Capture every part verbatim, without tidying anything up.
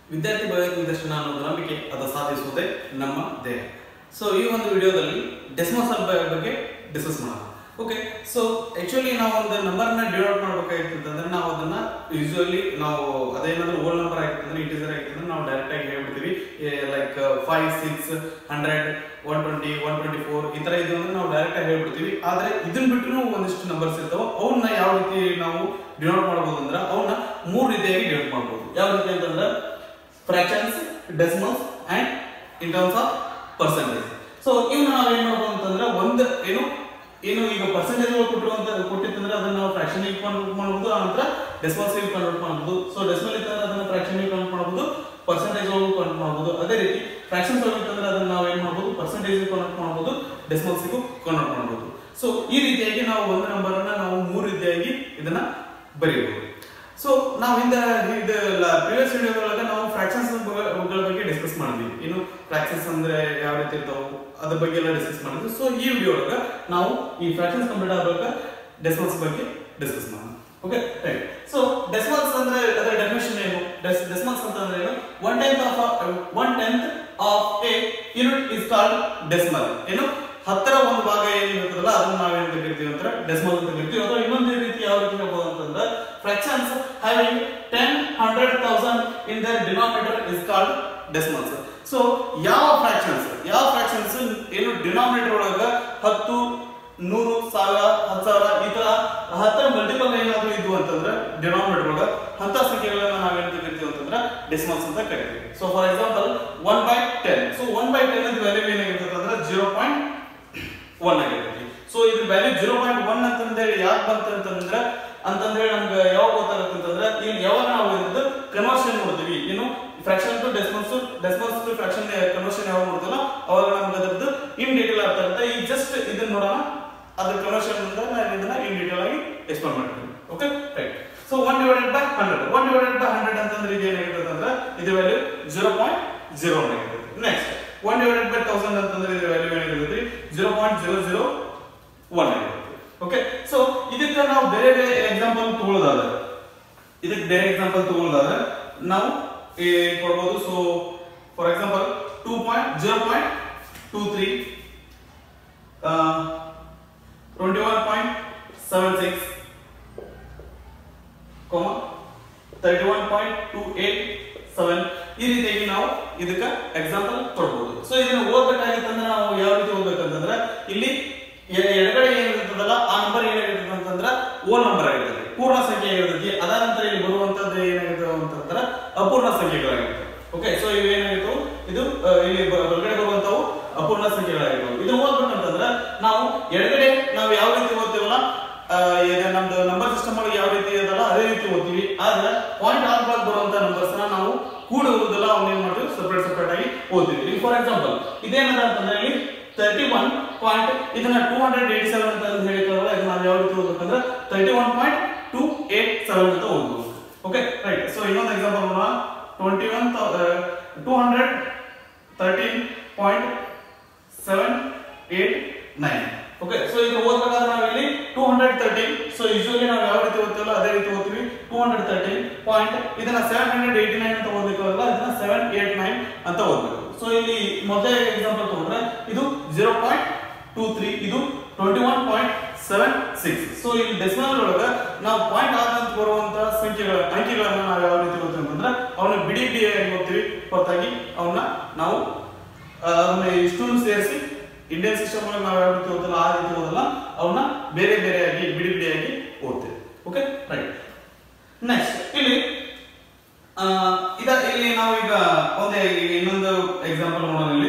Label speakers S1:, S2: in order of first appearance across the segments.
S1: ವಿದ್ಯಾರ್ಥಿ ಭವಿಷ್ಯ ನಿರ್ದೇಶನ ಅನ್ನೋದು ನಂಬಿಕೆ ಅದು ಸಾಧಿಸುವುದೇ ನಮ್ಮ ದೇಹ. ಸೊ ಈ ಒಂದು ವಿಡಿಯೋದಲ್ಲಿ ಡೆಸಿಮಲ್ ಬಗ್ಗೆ ಡಿಸ್ಕಸ್ ಮಾಡೋಣ. ಓಕೆ, ಸೊ ಆಕ್ಚುಲಿ ನಾವು ಒಂದು ನಂಬರ್ನ ಡಿವೈಡ್ ಮಾಡಬೇಕಾಗಿತ್ತಂದ್ರೆ ನಾವು ಅದನ್ನ ಯೂಶುವಲಿ ನಾವು ಅದೇನಾದ್ರೂ ಓಲ್ ನಂಬರ್ ಆಗಿತ್ತಂದ್ರೆ ಇಂಟಿಜರ್ ಆಗಿತ್ತಂದ್ರೆ ನಾವು ಡೈರೆಕ್ಟ್ ಆಗಿ ಹೇಳ್ಬಿಡ್ತೀವಿ, like five six hundred one twenty one twenty four ಈ ತರ ಇದು ಅಂದ್ರೆ ನಾವು ಡೈರೆಕ್ಟ್ ಆಗಿ ಹೇಳ್ಬಿಡ್ತೀವಿ. ಆದ್ರೆ ಇದನ್ನ ಬಿಟ್ಟರು ಒಂದಿಷ್ಟು ನಂಬರ್ಸ್ ಇರ್ತಾವ, ಅವನ್ನ ಯಾವ ರೀತಿ ನಾವು ಡಿವೈಡ್ ಮಾಡಬಹುದು ಅಂದ್ರೆ ಅವನ್ನ ಮೂರು ರೀತಿಯಾಗಿ ಡಿವೈಡ್ ಮಾಡಬಹುದು. ಯಾವ ರೀತಿ ಅಂತಂದ್ರೆ fractions, decimals and in terms of percentage. So ಇವನ್ನ ನಾವು ಏನ್ ಮಾಡಬಹುದು ಅಂತಂದ್ರೆ ಒಂದು ಏನು ಏನು ಈಗ ಪರ್ಸೆಂಟೇಜ್ ಕೊಟ್ಟಿರುವಂತ ಕೊಟ್ಟಿತ್ತಂದ್ರೆ ಅದನ್ನ ನಾವು ಫ್ರಾಕ್ಷನ್ ಕನ್ವರ್ಟ್ ಮಾಡಬಹುದು, ಆನಂತರ ಡೆಸಿಮಲ್ಸ್ ಕನ್ವರ್ಟ್ ಮಾಡಬಹುದು. ಸೊ ಡೆಸಿಮಲ್ ಇತ್ತಂದ್ರೆ ಅದನ್ನ ಫ್ರಾಕ್ಷನ್ ಕನ್ವರ್ಟ್ ಮಾಡಬಹುದು, ಪರ್ಸೆಂಟೇಜ್ ಕನ್ವರ್ಟ್ ಮಾಡಬಹುದು. ಅದೇ ರೀತಿ ಫ್ರಾಕ್ಷನ್ಸ್ ಇತ್ತಂದ್ರೆ ಅದನ್ನ ನಾವು ಏನ್ ಮಾಡಬಹುದು, ಪರ್ಸೆಂಟೇಜ್ ಕನ್ವರ್ಟ್ ಮಾಡಬಹುದು, ಡೆಸಿಮಲ್ಸ್ ಕನ್ವರ್ಟ್ ಮಾಡಬಹುದು. ಸೊ ಈ ರೀತಿಯಾಗಿ ನಾವು ಒಂದು ನಂಬರ್ ಅನ್ನ ನಾವು ಮೂರು ರೀತಿಯಾಗಿ ಇದನ್ನ ಬರೆಯಬಹುದು. ಸೊ ನಾವು ಹಿಂದೆ ಇದು ಪ್ರಿವಿಯಸ್ ವಿಡಿಯೋದೊಳಗೆ ನಾವು ಫ್ರಾಕ್ಷನ್ಸ್ ಬಗ್ಗೆ ಡಿಸ್ಕಸ್ ಮಾಡಿದ್ವಿ. ಇನ್ನು ಫ್ರಾಕ್ಷನ್ಸ್ ಅಂದ್ರೆ ಯಾವ ರೀತಿ ಇರ್ತಾವೆ ಅದ್ರ ಬಗ್ಗೆ ಎಲ್ಲ ಡಿಸ್ಕಸ್ ಮಾಡಿದ್ವಿ. ಸೊ ಈ ವಿಡಿಯೋ ಒಳಗೆ ನಾವು ಈ ಫ್ರಾಕ್ಷನ್ಸ್ ಕಂಪ್ಲೀಟ್ ಆಗಬೇಕು ಡೆಸಿಮಲ್ಸ್ ಬಗ್ಗೆ ಡಿಸ್ಕಸ್ ಮಾಡೋಣ. Okay, right. ಸೊ ಡೆಸಿಮಲ್ಸ್ ಅಂದ್ರೆ ಅದರ ಡೆಫಿನಿಷನ್ ಏನು? ಡೆಸಿಮಲ್ಸ್ ಅಂತಂದ್ರೆ ಏನು? One tenth of one tenth of a unit is called decimal. ಏನು ಹತ್ತರ ಒಂದು ಭಾಗ ಏನಿರುತ್ತಲ್ಲ ಅದನ್ನ ನಾವೇನ್ ಕರಿತೀವಿ ಅಂದ್ರೆ ಡೆಸಿಮಲ್ ಅಂತ ಕರಿತೀವಿ. ಅಥವಾ ಇನ್ನೊಂದು ರೀತಿ ಯಾವ ರೀತಿ ಹೇಳ್ಬೋದು ಅಂತಂದ್ರೆ fractions having ten, hundred, thousand in their denominator is called decimals. So ಯಾವ fractions ಯಾವ fractions ಏನು ಡಿನಾಮಿನೇಟರ್ ಒಳಗ ಹತ್ತು, ನೂರು, ಸಾವಿರ, ಹತ್ತು ಸಾವಿರ ಈ ತರ ಹತ್ತರ ಮಲ್ಟಿಪಲ್ ಏನಾದ್ರು ಇದ್ವು ಅಂತಂದ್ರೆ ಡಿನಾಮಿನೇಟರ್ ಒಳಗ ಅಂತ ಸಂಖ್ಯೆಗಳನ್ನ ನಾವೇನ್ ಕರಿತೀವಿ ಅಂತಂದ್ರೆ ಡೆಸಿಮಲ್ಸ್ ಅಂತ ಕರಿತೀವಿ. So for example one by ten. So one by ten ಅಂತ ವ್ಯಾಲ್ಯೂ ಏನಾಗಿರ್ತದೆ ಅಂದ್ರೆ ಜೀರೋ ಪಾಯಿಂಟ್ ಒನ್ ಆಗಿರ್ತದೆ. ಸೊ ಇದ್ರ ವ್ಯಾಲ್ಯೂ ಜೀರೋ ಪಾಯಿಂಟ್ ಒನ್ ಅಂತಂದೇಳಿ ಯಾಕೆ ಬಂತಂತಂದ್ರೆ ಅಂತಂದ್ರೆ ನಮ್ಗೆ ಯಾವಾಗ ಗೊತ್ತಾಗುತ್ತೆ ಅಂತಂದ್ರೆ ಈಗ ಯಾವಾಗ ನಾವು ಇದ್ರದ್ದು ಕನ್ವರ್ಷನ್ ನೋಡ್ತೀವಿ, ಏನು fraction to decimals decimals to fraction conversion ಯಾವಾಗ ನೋಡ್ತೀವಲ್ಲ ಅವಾಗ ನಮ್ಗೆ ಅದ್ರದ್ದು ಇನ್ ಡೀಟೇಲ್ ಅರ್ಥ ಆಗುತ್ತೆ. ಈಗ ಜಸ್ಟ್ ಇದನ್ನ ನೋಡೋಣ, ಅದ್ರ ಕನ್ವರ್ಷನ್ ಅಂತ ನಾನು ಇದನ್ನ ಇನ್ ಡೀಟೇಲ್ ಆಗಿ ಎಕ್ಸ್ಪ್ಲೇನ್ ಮಾಡ್ತೀನಿ. Okay, right. So one divided by hundred one divided by hundred ಅಂತಂದ್ರೆ ಇದು ಏನಾಗಿರ್ತದೆ ಅಂದ್ರೆ ಇದು value zero point zero one ಆಗಿರ್ತದೆ. Next one divided by thousand ಅಂತಂದ್ರೆ ಇದು ವ್ಯಾಲ್ಯೂ ಏನಾಗಿರ್ತದೆ zero point zero zero one ಆಗಿರ್ತದೆ. ಓಕೆ, ಸೊ ಇದಕ್ಕೆ ನಾವು ಬೇರೆ ಬೇರೆ ಎಕ್ಸಾಂಪಲ್ ತಗೊಳ್ಳೋದಾದ್ರೆ ಇದಕ್ಕೆ ಬೇರೆ ಎಕ್ಸಾಂಪಲ್ ತಗೊಳ್ಳೋದಾದ್ರೆ ನಾವು ಏನ್ ಕೊಡಬಹುದು. So for example two point zero point two three twenty one point seven six thirty one point two eight seven ಈ ರೀತಿಯಾಗಿ ನಾವು ಇದಕ್ಕೆ ಎಕ್ಸಾಂಪಲ್ ಕೊಡಬಹುದು. ಸೊ ಇದನ್ನ ಓದ್ಬೇಕಾಗಿತ್ತಂದ್ರೆ ನಾವು ಯಾವ ರೀತಿ ಓದ್ಬೇಕಂತಂದ್ರೆ ಇಲ್ಲಿ ಎಡಗಡೆ ಏನಿರ್ತದಲ್ಲ ಆ ನಂಬರ್ ಏನಾಗಿರ್ತದೆ ಅಂತಂದ್ರೆ ಓಲ್ ನಂಬರ್ ಆಗಿರ್ತದೆ, ಪೂರ್ಣ ಸಂಖ್ಯೆ ಆಗಿರ್ತದೆ. ಅದಾದ ನಂತರ ಇಲ್ಲಿ ಬರುವಂತದ್ದು ಏನಾಗಿರ್ತದೆ ಅಂತಂದ್ರೆ ಅಪೂರ್ಣ ಸಂಖ್ಯೆಗಳಾಗಿರ್ತವೆ. ಓಕೆ, ಸೊ ಇವು ಏನಾಗಿರ್ತವೆ ಇದು ಇಲ್ಲಿ ಹೊರಗಡೆ ಬರುವಂತವು ಅಪೂರ್ಣ ಸಂಖ್ಯೆಗಳಾಗಿರ್ತವೆ. ಇದು ಓದ್ಬೇಕಂತಂದ್ರೆ ನಾವು ಎಡಗಡೆ ನಾವು ಯಾವ ರೀತಿ ಓದ್ತೀವಲ್ಲ ನಮ್ದು ನಂಬರ್ ಸಿಸ್ಟಮ್ ಒಳಗೆ ಯಾವ ರೀತಿ ಇದಲ್ಲ ಅದೇ ರೀತಿ ಓದ್ತೀವಿ. ಆದ್ರೆ ಪಾಯಿಂಟ್ ಆಫ್ ಆಗಿ ಬರುವಂತ ನಂಬರ್ಸ್ ನ ನಾವು ಕೂಡುವುದಲ್ಲ ಅವನ್ನ ಏನ್ ಮಾಡ್ತೀವಿ ಸಪರೇಟ್ ಸಪರೇಟ್ ಆಗಿ ಓದ್ತೀವಿ. ಈಗ ಫಾರ್ ಎಕ್ಸಾಂಪಲ್ ಇದೇನದ ಅಂತಂದ್ರೆ ಇಲ್ಲಿ ತರ್ಟಿ ಒನ್ ಪಾಯಿಂಟ್ ಇದನ್ನ ಟೂ ಹಂಡ್ರೆಡ್ ಏಟಿ ಸೆವೆನ್ ಅಂತ ಹೇಳಿಕೊಳ್ಳೋಣ. ಇದನ್ನ ನಾವು ಯಾವ ರೀತಿ ಓದಬೇಕಂದ್ರೆ thirty one point two eight seven ಅಂತ ಓದ್ಬೋದು. Okay, right. ಸೊ ಇನ್ನೊಂದು ಎಕ್ಸಾಂಪಲ್ ನೋಡೋಣ. Twenty one two hundred thirteen point seven eight nine. Okay, so ಇದನ್ನ ಓದ್ಬೇಕಾದ್ರೆ ನಾವು ಇಲ್ಲಿ two hundred thirteen. So usually ನಾವು ಯಾವ ರೀತಿ ಓದ್ತೀವಲ್ಲ ಅದೇ ರೀತಿ ಓದ್ತೀವಿ. ಟೂ ಹಂಡ್ರೆಡ್ ತರ್ಟೀನ್ ಪಾಯಿಂಟ್ ಇದನ್ನ ಸೆವೆನ್ ಹಂಡ್ರೆಡ್ ಏಟಿ ನೈನ್ ಅಂತ ಓದಬೇಕಲ್ಲ, ಇದನ್ನ ಸೆವೆನ್ ಏಟ್ ನೈನ್ ಅಂತ ಓದ್ಬೇಕು. ಸೊ ಇಲ್ಲಿ ಮೊದಲೇ ಎಕ್ಸಾಂಪಲ್ ತಗೊಂಡ್ರೆ ಇದು ಜೀರೋ ಪಾಯಿಂಟ್ ಟೂ ತ್ರೀ ಇದು twenty one point seven six. So ಇಲ್ಲಿ ಡೆಸಿಮಲ್ ಒಳಗೆ ನಾವು ಪಾಯಿಂಟ್ ಆದಂತ ಬರುವಂತ ಸಂಖ್ಯೆಗಳ ಅಂಕಿಗಳನ್ನ ನಾವು ಯಾವ ರೀತಿ ಓದ್ತೀವಿ ಅಂತಂದ್ರೆ ಅವನ್ನ ಬಿಡಿ ಬಿಡಿಯಾಗಿ ಓದ್ತೀವಿ, ಹೊರತಾಗಿ ಅವನ್ನ ನಾವು ಅವನ್ನ ಇಷ್ಟನ್ನು ಸೇರಿಸಿ ಇಂಡಿಯನ್ ಸಿಸ್ಟಮ್ ಒಳಗೆ ನಾವು ಯಾವ ರೀತಿ ಓದಲ್ಲ ಆ ರೀತಿ ಓದಲ್ಲ, ಅವನ್ನ ಬೇರೆ ಬೇರೆಯಾಗಿ ಬಿಡಿ ಬಿಡಿಯಾಗಿ ಓದ್ತೇವೆ. Okay, right. ನೆಕ್ಸ್ಟ್ ಇಲ್ಲಿ ಇದ ಇಲ್ಲಿ ನಾವು ಈಗ ಒಂದೇ ಇನ್ನೊಂದು ಎಕ್ಸಾಂಪಲ್ ನೋಡೋಣ. ಇಲ್ಲಿ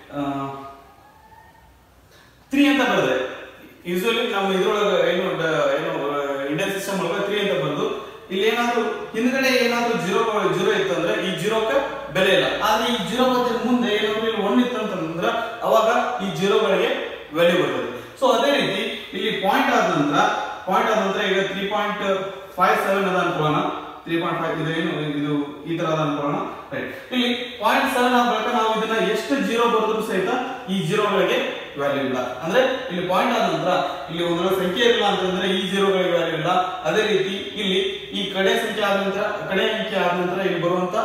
S1: ತ್ರೀ ಅಂತ ಬರ್ತದೆ. ಯೂಶುವಲಿ ನಮ್ಮ ಇದ್ರೊಳಗೆ ಏನು ಏನು ಇಂಡಿಯನ್ ಸಿಸ್ಟಮ್ ಒಳಗೆ ತ್ರೀ ಅಂತ ಬರೋದು. ಇಲ್ಲಿ ಏನಾದ್ರು ಹಿಂದ್ಗಡೆ ಏನಾದ್ರು ಜೀರೋ ಜೀರೋ ಇತ್ತು ಅಂದ್ರೆ ಈ ಜೀರೋಕ್ಕೆ ಬೆಲೆ ಇಲ್ಲ. ಆದ್ರೆ ಈ ಜೀರೋ ಮತ್ತೆ ಮುಂದೆ ಏನಾದ್ರು ಇಲ್ಲಿ ಒನ್ ಇತ್ತು ಅಂತಂದ್ರೆ ಅವಾಗ ಈ ಜೀರೋಗಳಿಗೆ ವ್ಯಾಲ್ಯೂ ಬರ್ತದೆ. ಸೊ ಅದೇ ರೀತಿ ಇಲ್ಲಿ ಪಾಯಿಂಟ್ ಆದ ನಂತರ ಪಾಯಿಂಟ್ ಆದ ನಂತರ ಈಗ ತ್ರೀ ಪಾಯಿಂಟ್ ಫೈವ್ ಸೆವೆನ್ ಅದ ಅನ್ಕೊಳ್ಳೋಣ. ತ್ರೀ ಪಾಯಿಂಟ್ ಫೈವ್ ಇದು ಏನು ಇದು ಈ ತರ ಅದ ಅನ್ಕೊಳ್ಳೋಣ. ರೈಟ್, ಇಲ್ಲಿ ಪಾಯಿಂಟ್ ಸೆವೆನ್ ಆದ ಬಳಿಕ ನಾವು ಇದನ್ನ ಎಷ್ಟು ಜೀರೋ ಬರೆದ್ರು ಸಹಿತ ಈ ಜೀರೋಗಳಿಗೆ ವ್ಯಾಲ್ಯೂ ಇಲ್ಲ. ಅಂದ್ರೆ ಇಲ್ಲಿ ಪಾಯಿಂಟ್ ಆದ ನಂತರ ಇಲ್ಲಿ ಒಂದು ಸಂಖ್ಯೆ ಇಲ್ಲ ಅಂತಂದ್ರೆ ಈ ಜೀರೋಗಳಿಗೆ ವ್ಯಾಲ್ಯೂ ಇಲ್ಲ. ಅದೇ ರೀತಿ ಇಲ್ಲಿ ಈ ಕಡೆ ಸಂಖ್ಯೆ ಆದ ನಂತರ ಕಡೆ ಅಂಕೆ ಆದ ನಂತರ ಇಲ್ಲಿ ಬರುವಂತ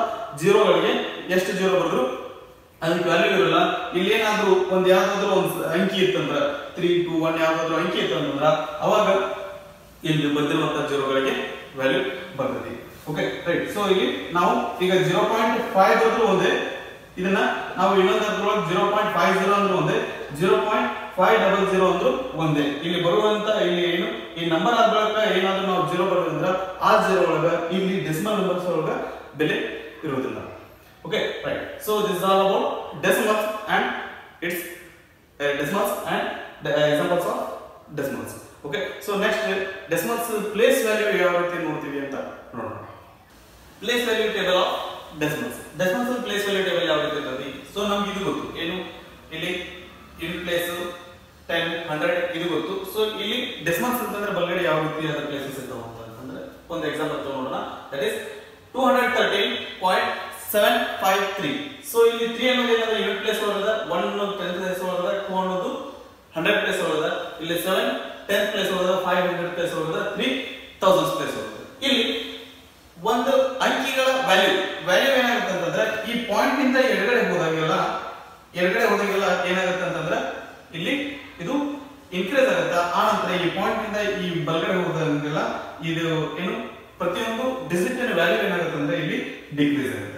S1: ಜೀರೋಗಳಿಗೆ ಎಷ್ಟು ಜೀರೋ ಬರೆದ್ರು ಅದಕ್ಕೆ ವ್ಯಾಲ್ಯೂ ಇರಲ್ಲ. ಇಲ್ಲಿ ಏನಾದ್ರೂ ಒಂದ್ ಯಾವ್ದಾದ್ರು ಒಂದು ಅಂಕಿ ಇತ್ತಂದ್ರ ತ್ರೀ ಟು ಒನ್ ಯಾವ್ದಾದ್ರು ಅಂಕಿ ಇತ್ತಂದ್ರ ಅವಾಗ ಇಲ್ಲಿ ಬಂದಿರುವಂತಹ ಜೀರೋಗಳಿಗೆ ವ್ಯಾಲ್ಯೂ ಬರ್ತದೆ. Okay right. ಸೊ ಇಲ್ಲಿ ನಾವು ಈಗ ಜೀರೋ ಪಾಯಿಂಟ್ ಫೈವ್ ಆದ್ರೂ ಒಂದೇ, ಇದನ್ನ ನಾವು ಇನ್ನೊಂದ್ರೊಳಗೆ ಜೀರೋ ಪಾಯಿಂಟ್ ಫೈವ್ ಜೀರೋ ಅಂದ್ರೆ ಒಂದೇ, zero point five double zero ಅಂದ್ರೂ ಒಂದೇ. ಇಲ್ಲಿ ಬರುವಂತ ಇಲ್ಲಿ ಏನು ಈ ನಂಬರ್ ಆದ ಬಳಿಕ ಏನಾದ್ರೂ ನಾವು ಜೀರೋ ಬರೋದ್ರಿಂದ ಆ ಜೀರೋ ಒಳಗ ಇಲ್ಲಿ ಡೆಸಿಮಲ್ ನಂಬರ್ಸ್ ಒಳಗ ಬೆಲೆ ಇರುವುದಿಲ್ಲ. Okay, right. So this is all about decimals and its uh, decimals and the uh, examples of decimals. Okay. So next uh, decimals place value ಯಾವ ರೀತಿ ನೋಡ್ತೀವಿ ಅಂತ ನೋಡೋಣ. Place value table of decimals. Decimals place value table ಯಾವ ರೀತಿ ಇರ್ತದೆ? So ನಮಗೆ ಇದು ಗೊತ್ತು. ಏನು ಇಲ್ಲಿ in place ten, one hundred ಇದು ಗೊತ್ತು. So ಇಲ್ಲಿ decimals ಅಂತಂದ್ರೆ ಬಲಗಡೆ ಯಾವ ರೀತಿ ಅದರ ಪ್ಲೇಸಸ್ ಇರ್ತಾವ ಅಂತಂದ್ರೆ ಒಂದು ಎಕ್ಸಾಂಪಲ್ ತಗೊಳ್ಳೋಣ. That is two hundred thirteen point seven five three. So ಇಲ್ಲಿ three ಅನ್ನೋದು ಏನಂದ್ರೆ ಯೂನಿಟ್ ಪ್ಲೇಸ್ ಒಳಗದ, one ಅನ್ನೋದು tenth ಪ್ಲೇಸ್ ಒಳಗದ, two ಅನ್ನೋದು one hundred ಪ್ಲೇಸ್ ಒಳಗದ, ಇಲ್ಲಿ seven tenth ಪ್ಲೇಸ್ ಒಳಗದ, five hundred ಪ್ಲೇಸ್ ಒಳಗದ, three thousand ಪ್ಲೇಸ್ ಒಳಗದ. ಇಲ್ಲಿ ಒಂದು ಅಂಕಿಗಳ ವ್ಯಾಲ್ಯೂ ವ್ಯಾಲ್ಯೂ ಏನಾಗುತ್ತೆ ಅಂತಂದ್ರೆ ಈ ಪಾಯಿಂಟ್ ನಿಂದ ಎಡಗಡೆ ಹೋದಾಗೆಲ್ಲ ಎಡಗಡೆ ಹೋದಾಗೆಲ್ಲ ಏನಾಗುತ್ತೆ ಅಂತಂದ್ರೆ ಇಲ್ಲಿ ಇದು ಇನ್ಕ್ರೀಸ್ ಆಗುತ್ತೆ. ಆ ನಂತರ ಈ ಪಾಯಿಂಟ್ ನಿಂದ ಈ ಬಲಗಡೆ ಹೋದಾಗೆಲ್ಲ ಇದು ಏನು ಪ್ರತಿಯೊಂದು ಡಿಜಿಟ್ ವ್ಯಾಲ್ಯೂ ಏನಾಗುತ್ತೆ ಅಂದ್ರೆ ಇಲ್ಲಿ ಡಿಕ್ರೀಸ್ ಆಗುತ್ತೆ.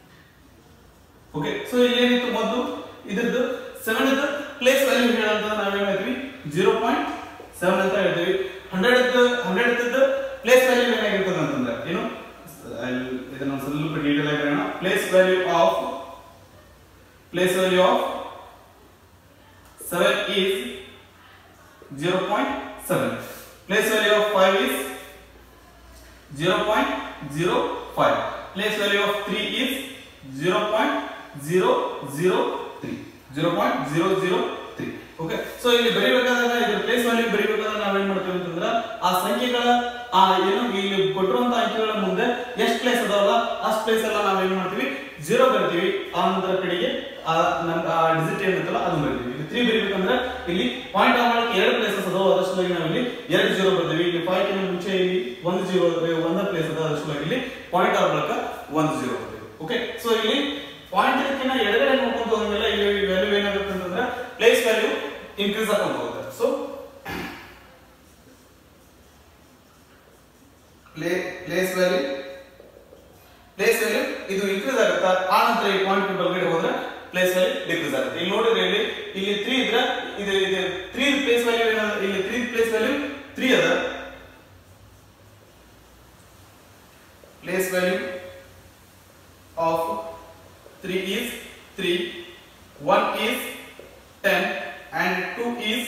S1: ಓಕೆ. ಸೊ ಇಲ್ಲಿ ಏನಿತ್ತು ಮೊದಲು ಇದ್ರದ್ದು ಸೆವೆನ್ ಇದ್ದ ಪ್ಲೇಸ್ ವ್ಯಾಲ್ಯೂ ಹೇಳಂತ ನಾವೇನ್ ಹೇಳ್ತೀವಿ ಜೀರೋ ಪಾಯಿಂಟ್ ಸೆವೆನ್ ಅಂತ ಹೇಳ್ತೀವಿ. ಹಂಡ್ರೆಡ್ ಹಂಡ್ರೆಡ್ ಇದ್ದ ಪ್ಲೇಸ್ ವ್ಯಾಲ್ಯೂ ಏನಾಗಿರ್ತದೆ ಅಂತಂದ್ರೆ ಏನು ಇದನ್ನ ಸ್ವಲ್ಪ ಡೀಟೇಲ್ ಆಗಿ ಹೇಳೋಣ. Place value of place value of seven is zero point seven. Place value of five is zero point zero five. Place value of three is zero point zero zero three. zero point zero zero three. Okay. So ಇಲ್ಲಿ ಬರಿಬೇಕಾದಾಗ ಇದರ place value ಬರಿಬೇಕಾದಾಗ ನಾವು ಏನು ಮಾಡ್ತೀವಿ ಅಂತಂದ್ರೆ ಆ ಸಂಖ್ಯೆಗಳ ಆ ಏನು ಇಲ್ಲಿ ಕೊಟ್ಟಿರುವಂತ ಅಂಕಿಗಳ ಮುಂದೆ ಎಷ್ಟು ಪ್ಲೇಸ್ ಅದಾವಲ್ಲ ಅಷ್ಟು ಪ್ಲೇಸ್ ಎಲ್ಲ ನಾವು ಏನು ಮಾಡ್ತೀವಿ ಜೀರೋ ಬರ್ತೀವಿ. ಆ ನಂತರ ಕಡೆಗೆ ಆ ನಮ್ಮ ಆ ಡಿಜಿಟ್ ಏನಂತಲ್ಲ ಅದು ಬರ್ತೀವಿ. ಇಲ್ಲಿ ತ್ರೀ ಬರಿಬೇಕಂದ್ರೆ ಇಲ್ಲಿ ಪಾಯಿಂಟ್ ಆಗಲಿಕ್ಕೆ ಎರಡು ಪ್ಲೇಸಸ್ ಅದಾವ, ಅದಷ್ಟೊಳಗೆ ನಾವು ಇಲ್ಲಿ ಎರಡು ಜೀರೋ ಬರ್ತೀವಿ. ಇಲ್ಲಿ ಫೈವ್ ಕಿಂತ ಮುಂಚೆ ಇಲ್ಲಿ ಒಂದು ಜೀರೋ ಒಂದ ಪ್ಲೇಸ್ ಅದ, ಅದಷ್ಟೊಳಗೆ ಇಲ್ಲಿ ಪಾಯಿಂಟ್ ಆಗಲಿಕ್ಕೆ ಒಂದು ಜೀರೋ ಬರ್ತೀವಿ. ಓಕೆ. ಸೊ ಇಲ್ಲಿ ಪಾಯಿಂಟ್ ಇದಕ್ಕಿಂತ ಎಡಗಡೆ ನೋಡ್ಕೊಂಡು ಹೋದ್ಮೇಲೆ ಇಲ್ಲಿ ವ್ಯಾಲ್ಯೂ ಏನಾಗುತ್ತೆ ಅಂತಂದ್ರೆ ಪ್ಲೇಸ್ ವ್ಯಾಲ್ಯೂ ಇನ್ಕ್ರೀಸ್ ಆಗ್ಕೊಂಡು ಹೋಗುತ್ತೆ. So place value place value ಇದು ಇನ್ಕ್ರೀಸ್ ಆಗುತ್ತೆ. ಆ ನಂತರ ಈ ಪಾಯಿಂಟ್ ಬಲಗಡೆ ಹೋದ್ರೆ ಪ್ಲೇಸ್ ವ್ಯಾಲ್ಯೂ ಡಿಕ್ರೀಸ್ ಆಗುತ್ತೆ. ಇಲ್ಲಿ ನೋಡಿದ್ರೆ ಇಲ್ಲಿ ಇಲ್ಲಿ ತ್ರೀ ಇದ್ರೆ ಇದು ಇದು ತ್ರೀ ಪ್ಲೇಸ್ ವ್ಯಾಲ್ಯೂ ಏನಾದ್ರೆ ಇಲ್ಲಿ ತ್ರೀ ಪ್ಲೇಸ್ ವ್ಯಾಲ್ಯೂ ತ್ರೀ ಅದ. Place value of three is three, one is ten and two is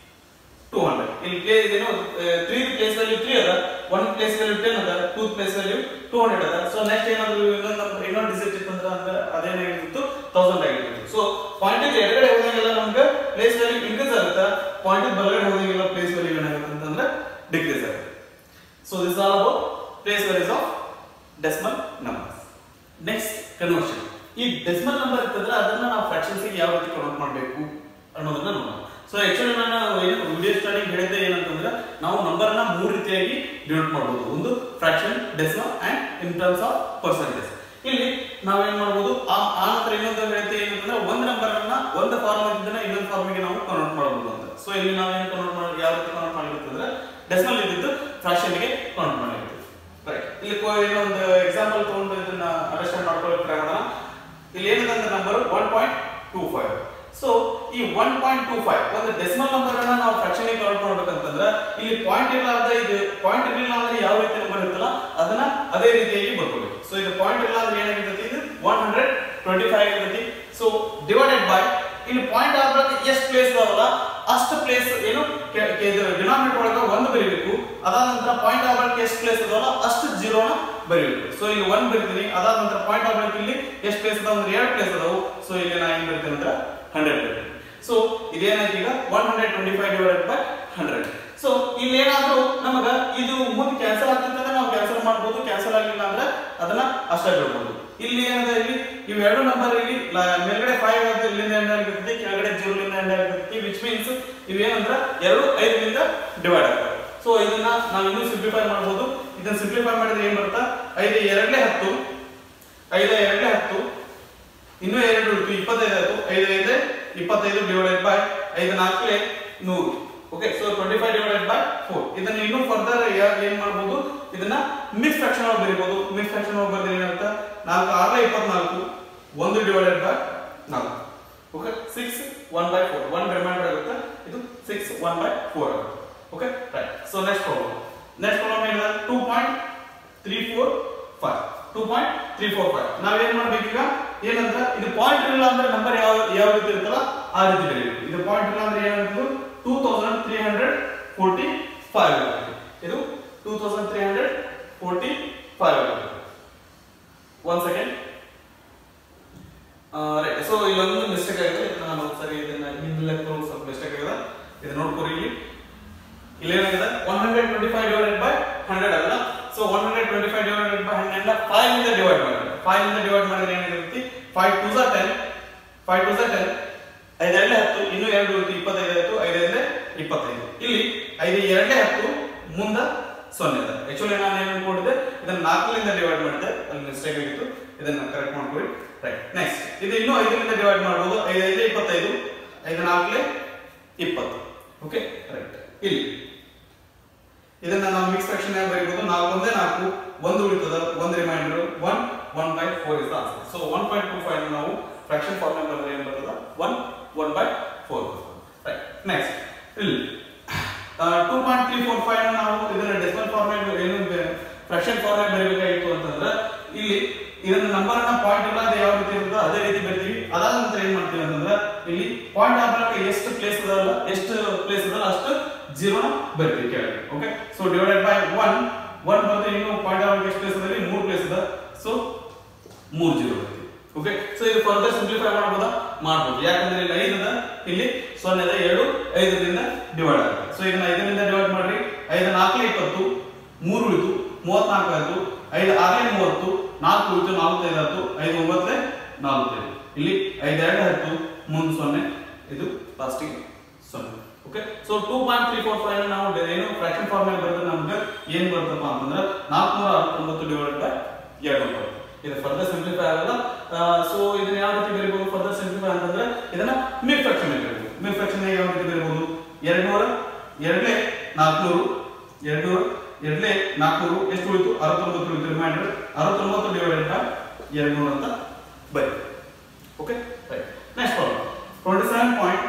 S1: two hundred. ಇಲ್ಲಿ ಪ್ಲೇಸ್ ಏನು three ಪ್ಲೇಸ್ ವ್ಯಾಲ್ಯೂ three ಅದ, one ಪ್ಲೇಸ್ ವ್ಯಾಲ್ಯೂ ten ಅದ, two place value two hundred ಅದ. So next ಏನಾದ್ರು ಇನ್ನೊಂದು number ಇನ್ನೊಂದು digit ಇತ್ತಂದ್ರೆ ಅಂದ್ರೆ ಅದೇನಾಗಿತ್ತು one thousand ಆಗಿತ್ತು. ಸೊ ಪಾಯಿಂಟ್ ಗೆ ಎಡಗಡೆ ಹೋದಾಗೆಲ್ಲ ನಮಗೆ ಪ್ಲೇಸ್ ವ್ಯಾಲ್ಯೂ ಇನ್ಕ್ರೀಸ್ ಆಗುತ್ತೆ, ಪಾಯಿಂಟ್ ಗೆ ಬಲಗಡೆ ಹೋದಾಗೆಲ್ಲ ಪ್ಲೇಸ್ ವ್ಯಾಲ್ಯೂ ಏನಾಗುತ್ತೆ ಅಂತಂದ್ರೆ ಡಿಕ್ರೀಸ್ ಆಗುತ್ತೆ. So this all about place values of decimal numbers. Next conversion. ಈ ಡೆಸಿಮಲ್ ನಂಬರ್ ಇರ್ತದ್ರೆ ಅದನ್ನ ನಾವು ಫ್ರಾಕ್ಷನ್ಸ್ ಗೆ ಯಾವ ರೀತಿ ಕನ್ವರ್ಟ್ ಮಾಡಬೇಕು ಅನ್ನೋದನ್ನ ನೋಡೋಣ. ಸೊ ಆಕ್ಚುಲಿ ನಾನು ಏನು ವಿಡಿಯೋ ಸ್ಟಾರ್ಟಿಂಗ್ ಹೇಳಿದ್ದೆ ಏನಂತಂದ್ರೆ ನಾವು ನಂಬರ್ ನ ಮೂರು ರೀತಿಯಾಗಿ ಡಿನೋಟ್ ಮಾಡಬಹುದು. ಒಂದು fraction, decimal and in terms of percentage. ಇಲ್ಲಿ ನಾವೇನ್ ಮಾಡಬಹುದು ಆ ಆ ನಂತರ ಇನ್ನೊಂದು ಹೇಳ್ತೀವಿ ಏನಂತಂದ್ರೆ ಒಂದು ನಂಬರ್ ಅನ್ನ ಒಂದು ಫಾರ್ಮ್ ಇಂದ ಇನ್ನೊಂದು ಫಾರ್ಮ್ ಗೆ ನಾವು ಕನ್ವರ್ಟ್ ಮಾಡಬಹುದು ಅಂತ. ಸೊ ಇಲ್ಲಿ ನಾವೇನು ಕನ್ವರ್ಟ್ ಮಾಡಿ ಯಾವ ರೀತಿ ಕನ್ವರ್ಟ್ ಮಾಡಲಿಕ್ಕೆ ಡೆಸಿಮಲ್ ಇದ್ದಿದ್ದು ಫ್ರಾಕ್ಷನ್ ಗೆ ಕನ್ವರ್ಟ್ ಮಾಡಲಿಕ್ಕೆ. ರೈಟ್. ಇಲ್ಲಿ ಇನ್ನೊಂದು ಎಕ್ಸಾಂಪಲ್ ತಗೊಂಡು ಇದನ್ನ ಅಂಡರ್ಸ್ಟ್ಯಾಂಡ್ ಮಾಡ್ಕೊಳ್ಳೋಕೆ ಪ್ರಯತ್ನ. ಇಲ್ಲಿ ಏನಂದ್ರೆ number one point two five. So ಈ one point two five ಒಂದು ಡೆಸಿಮಲ್ ನಂಬರ್ ಅನ್ನ ನಾವು ಫ್ರಾಕ್ಷನ್ ಗೆ ಕನ್ವರ್ಟ್ ಮಾಡಬೇಕಂತಂದ್ರೆ ಇಲ್ಲಿ ಪಾಯಿಂಟ್ ಇರಲಾರ್ದ ಇದು ಪಾಯಿಂಟ್ ಇರಲಿಲ್ಲ ಅಂದ್ರೆ ಯಾವ ರೀತಿ ನಂಬರ್ ಇರುತ್ತಲ್ಲ ಅದನ್ನ ಅದೇ ರೀತಿಯಾಗಿ ಬರ್ಕೋಬೇಕು. ಸೊ ಇದು ಪಾಯಿಂಟ್ ಇಲ್ಲ ಅಂದ್ರೆ ಏನಾಗಿರ್ತೈತಿ ಇದು one hundred twenty-five ಆಗಿರ್ತೈತಿ. ಸೊ ಡಿವೈಡೆಡ್ ಬೈ ಇಲ್ಲಿ ಪಾಯಿಂಟ್ ಆಗ್ಬೇಕು ಎಷ್ಟು ಪ್ಲೇಸ್ ಇದಾವಲ್ಲ ಅಷ್ಟು ಪ್ಲೇಸ್ ಏನು ಡಿನಾಮಿನೇಟರ್ ಒಳಗೆ ಒಂದು ಬರೀಬೇಕು. ಅದಾದ ನಂತರ ಪಾಯಿಂಟ್ ಆಗ್ಬೇಕು ಎಷ್ಟು ಪ್ಲೇಸ್ ಇದಾವಲ್ಲ ಅಷ್ಟು ಜೀರೋನ ಬರೀಬೇಕು. ಸೊ ಇಲ್ಲಿ ಒನ್ ಬರೀತೀನಿ. ಅದಾದ ನಂತರ ಪಾಯಿಂಟ್ ಆಗ್ಬೇಕು ಇಲ್ಲಿ ಎಷ್ಟು ಪ್ಲೇಸ್ ಇದಾವ ಅಂದ್ರೆ ಎರಡು ಪ್ಲೇಸ್ ಅದಾವು. ಸೊ ಇಲ್ಲಿ ನಾ ಏನ್ ಬರೀತೀನಿ ಅಂದ್ರೆ ಹಂಡ್ರೆಡ್ ಬರೀತೀನಿ. ಸೊ ಇದೇನಾಯ್ತು ಈಗ one hundred twenty-five divided by hundred. So ಇಲ್ಲಿ ಏನಾದ್ರೂ ನಮಗ ಇದು ಮುಂದೆ ಕ್ಯಾನ್ಸಲ್ ಆಗ್ತಿದ್ರೆ ನಾವು ಕ್ಯಾನ್ಸಲ್ ಮಾಡಬಹುದು, ಕ್ಯಾನ್ಸಲ್ ಆಗಲಿಲ್ಲ ಅಂದ್ರೆ ಅದನ್ನ ಅಷ್ಟೇ ಬಿಡಬಹುದು. ಇಲ್ಲಿ ಏನದ ಇಲ್ಲಿ ಇವೆರಡು ನಂಬರ್ ಇಲ್ಲಿ ಮೇಲ್ಗಡೆ ಫೈವ್ ಇಲ್ಲಿಂದ ಎಂಡ್ ಆಗಿರ್ತೈತಿ, ಕೆಳಗಡೆ ಜೀರೋ ಲಿಂದ ಎಂಡ್ ಆಗಿರ್ತೈತಿ. ವಿಚ್ ಮೀನ್ಸ್ ಇವೇನಂದ್ರೆ ಎರಡು ಐದರಿಂದ ಡಿವೈಡ್ ಆಗ್ತವೆ. ಸೊ ಇದನ್ನ ನಾವು ಇನ್ನೂ ಸಿಂಪ್ಲಿಫೈ ಮಾಡಬಹುದು. ಇದನ್ನ ಸಿಂಪ್ಲಿಫೈ ಮಾಡಿದ್ರೆ ಏನ್ ಬರುತ್ತಾ ಐದು ಎರಡನೇ ಹತ್ತು ಐದು ಎರಡನೇ ಹತ್ತು, ಇನ್ನೂ ಎರಡು ಉಳಿತು ಇಪ್ಪತ್ತೈದು ಆಯ್ತು. ಐದು ಐದು ಇಪ್ಪತ್ತೈದು ಡಿವೈಡೆಡ್ ಬೈ ಐದು ನಾಲ್ಕಲೆ ನೂರು. Okay, so twenty five divided by four. ಇದನ್ನ ಇನ್ನೂ ಫರ್ದರ್ ಏನ್ ಮಾಡಬಹುದು, ಇದನ್ನ ಮಿಕ್ಸ್ ಫ್ರಾಕ್ಷನ್ ಒಳಗೆ ಬರೀಬಹುದು. ಮಿಕ್ಸ್ ಫ್ರಾಕ್ಷನ್ ಒಳಗೆ ಬರೆದ್ರೆ ಏನಾಗುತ್ತೆ, ನಾಲ್ಕು ಆರಲೆ ಇಪ್ಪತ್ನಾಲ್ಕು, ಒಂದು ಡಿವೈಡೆಡ್ ಬೈ ನಾಲ್ಕು. Okay, six one by four, one remainder ಆಗುತ್ತೆ, ಇದು ಸಿಕ್ಸ್ ಒನ್ ಬೈ ಫೋರ್ ಆಗುತ್ತೆ. Okay right. So next problem next problem ಏನಿದೆ, two point three four five two point three four five. ನಾವೇನ್ ಮಾಡ್ಬೇಕೀಗ ಏನಂದ್ರೆ, ಇದು ಪಾಯಿಂಟ್ ಇಲ್ಲ ಅಂದ್ರೆ ನಂಬರ್ ಯಾವ ಯಾವ ರೀತಿ ಇರುತ್ತಲ್ಲ ಆ ರೀತಿ ಬರೀಬೇಕು. ಇದು ಪಾಯಿಂಟ್ ಇಲ್ಲ ಅಂದ್ರೆ ಏನಾಗುತ್ತೆ, two thousand three hundred forty five ಆಗುತ್ತೆ. ಇದು two thousand three hundred forty five ಆಗುತ್ತೆ. One second. ರೈಟ್. ಸೊ ಇಲ್ಲೊಂದು ಮಿಸ್ಟೇಕ್ ಆಗಿದೆ, ನಾನು ಸರಿ ಇದನ್ನ ಹಿಂದಿಲ್ಲ ಸ್ವಲ್ಪ ಮಿಸ್ಟೇಕ್ ಆಗಿದೆ, ಇದು ನೋಡ್ಕೊರಿ. ಇಲ್ಲಿ ಇಲ್ಲೇನಾಗಿದೆ, one hundred twenty five divided by hundred ಅಲ್ಲ. So one hundred twenty five divided by hundred five ಇಂದ ಡಿವೈಡ್ ಮಾಡಿದ್ರೆ ಫೈವ್ ಇಂದ ಡಿವೈಡ್ ಮಾಡಿದ್ರೆ ಏನಾಗಿರುತ್ತೆ, ಫೈವ್ ಟೂ ಝಾ ಟೆನ್, ಫೈವ್ ಟೂ ಝಾ ಟೆನ್, ಐದು ಎರಡನೇ ಹತ್ತು, ಇನ್ನೂ ಎರಡು ಉಳಿತು ಇಪ್ಪತ್ತೈದು ಆಯ್ತು, ಐದು ಐದನೇ ಇಪ್ಪತ್ತೈದು. ಇಲ್ಲಿ ಐದು ಎರಡನೇ ಹತ್ತು, ಮುಂದ ಸೊನ್ನೆ ಇದೆ. ಆಕ್ಚುಲಿ ನಾನು ಏನು ಅನ್ಕೊಂಡಿದ್ದೆ, ಇದನ್ನ ನಾಲ್ಕರಿಂದ ಡಿವೈಡ್ ಮಾಡಿದೆ, ಅಲ್ಲಿ ಮಿಸ್ಟೇಕ್ ಆಗಿತ್ತು, ಇದನ್ನ ಕರೆಕ್ಟ್ ಮಾಡ್ಕೊಳ್ಳಿ. ರೈಟ್. ನೆಕ್ಸ್ಟ್ ಇದು ಇನ್ನೂ ಐದರಿಂದ ಡಿವೈಡ್ ಮಾಡಬಹುದು. ಐದು ಐದು ಇಪ್ಪತ್ತೈದು, ಐದು ನಾಲ್ಕಲೆ ಇಪ್ಪತ್ತು. Okay right. ಇಲ್ಲಿ ಇದನ್ನ ನಾವು ಮಿಕ್ಸ್ ಫ್ರಾಕ್ಷನ್ ಆಗಿ ಬರೀಬಹುದು. ನಾಲ್ಕು ಒಂದೇ ನಾಲ್ಕು, ಒಂದು ಉಳಿತದ, ಒಂದು remainder, one one by four is the answer. So one point two five ನಾವು ಫ್ರಾಕ್ಷನ್ ಫಾರ್ಮ್ ಅಲ್ಲಿ ಬರೆದ್ರೆ ಏನು ಬರ್ತದ, one one by four. Right. Next ಇಲ್ಲಿ two point three four five ನಾವು ಇದನ್ನ ಡೆಸಿಮಲ್ ಫಾರ್ಮ್ ಏನು ಫ್ರಾಕ್ಷನ್ ಫಾರ್ಮ್ ಆಗಿ ಬರೀಬೇಕಾಗಿತ್ತು ಅಂತಂದ್ರೆ, ಇಲ್ಲಿ ಇದನ್ನ ನಂಬರ್ ಅನ್ನ ಪಾಯಿಂಟ್ ಇಲ್ಲ ಅದು ಯಾವ ರೀತಿ ಇರುತ್ತೋ ಅದೇ ರೀತಿ ಬರ್ತೀವಿ. ಅದಾದ ನಂತರ ಏನ್ ಮಾಡ್ತೀವಿ ಅಂತಂದ್ರೆ, ಇಲ್ಲಿ ಪಾಯಿಂಟ್ ಆಗ್ಲಿಕ್ಕೆ ಎಷ್ಟು ಪ್ಲೇಸ್ ಅದಲ್ಲ, ಎಷ್ಟು ಪ್ಲೇಸ್ ಅದಲ್ಲ ಅಷ್ಟು ಜೀರೋನ ಬರ್ತೀವಿ ಕೆಳಗೆ. Okay, so divided by one, one ಬರುತ್ತೆ, ಇನ್ನು ಪಾಯಿಂಟ್ ಆಗ್ಲಿಕ್ಕೆ ಎಷ್ಟು ಪ್ಲೇಸ್ ಅದಲ್ಲಿ ಮೂರು ಪ್ಲೇಸ್ ಇದೆ, ಸೊ ಮೂರು ಜೀರೋ ಬರ್ತೀವಿ. ಓಕೆ, ಸೊ ಇದು ಫರ್ದರ್ ಸಿಂಪ್ಲಿಫೈ ಮಾಡಬಹುದಾ, ಮಾಡಬಹುದು. ಯಾಕಂದ್ರೆ ಇಲ್ಲಿ ಐದು ಅದ, ಇಲ್ಲಿ ಸೊನ್ನೆ ಅದ, ಎರಡು ಐದರಿಂದ ಡಿವೈಡ್ ಆಗುತ್ತೆ. ಸೊ ಇದನ್ನ ಐದರಿಂದ ಡಿವೈಡ್ ಮಾಡ್ರಿ, ಐದು ನಾಲ್ಕಲೆ ಇಪ್ಪತ್ತು, ಮೂರು ಉಳಿತು ಮೂವತ್ನಾಲ್ಕು ಆಯ್ತು, ಐದು ಆರಲೆ ಮೂವತ್ತು, ನಾಲ್ಕು ಉಳಿತು ನಲವತ್ತೈದು ಆಯ್ತು, ಐದು ಒಂಬತ್ತಲೆ ನಲವತ್ತೈದು. ಇಲ್ಲಿ ಐದು ಎರಡು ಹತ್ತು, ಮುಂದೆ ಸೊನ್ನೆ, ಇದು ಲಾಸ್ಟಿಗೆ ಸೊನ್ನೆ. Okay, so two point three four five ನಾವು ಏನು ಫ್ರಾಕ್ಷನ್ ಫಾರ್ಮ್ ಅಲ್ಲಿ ಬರೆದ್ರೆ ನಮ್ಗೆ ಏನ್ ಬರ್ತಪ್ಪ ಅಂತಂದ್ರೆ, ನಾಲ್ಕುನೂರ ಅರವತ್ತೊಂಬತ್ತು ಡಿವೈಡ್ ಬೈ ಎರಡು ನೂರ. ಇದು ಫರ್ದರ್ ಸಿಂಪ್ಲಿಫೈ ಆಗಲ್ಲ. ಸೊ ಇದನ್ನ ಯಾವ ರೀತಿ ಬರೀಬಹುದು ಫರ್ದರ್ ಸಿಂಪ್ಲಿಫೈ ಅಂತಂದ್ರೆ, ಇದನ್ನ ಮಿಡ್ ಫ್ರಾಕ್ಷನ್ ಆಗಿ ಬರೀಬಹುದು. ಮಿಡ್ ಫ್ರಾಕ್ಷನ್ ಆಗಿ ಯಾವ ರೀತಿ ಬರೀಬಹುದು, ಎರಡ್ನೂರ ಎರಡ್ಲೆ ನಾಲ್ಕುನೂರು, ಎರಡ್ನೂರ ಎರಡ್ಲೆ ನಾಲ್ಕುನೂರು, ಎಷ್ಟು ಉಳಿತು ಅರವತ್ತೊಂಬತ್ತು ಉಳಿತು, ರಿಮೈಂಡರ್ ಅರವತ್ತೊಂಬತ್ತು ಡಿವೈಡೆಡ್ ಬೈ ಎರಡ್ನೂರ ಅಂತ ಬರೀ. Okay right. Next problem twenty seven point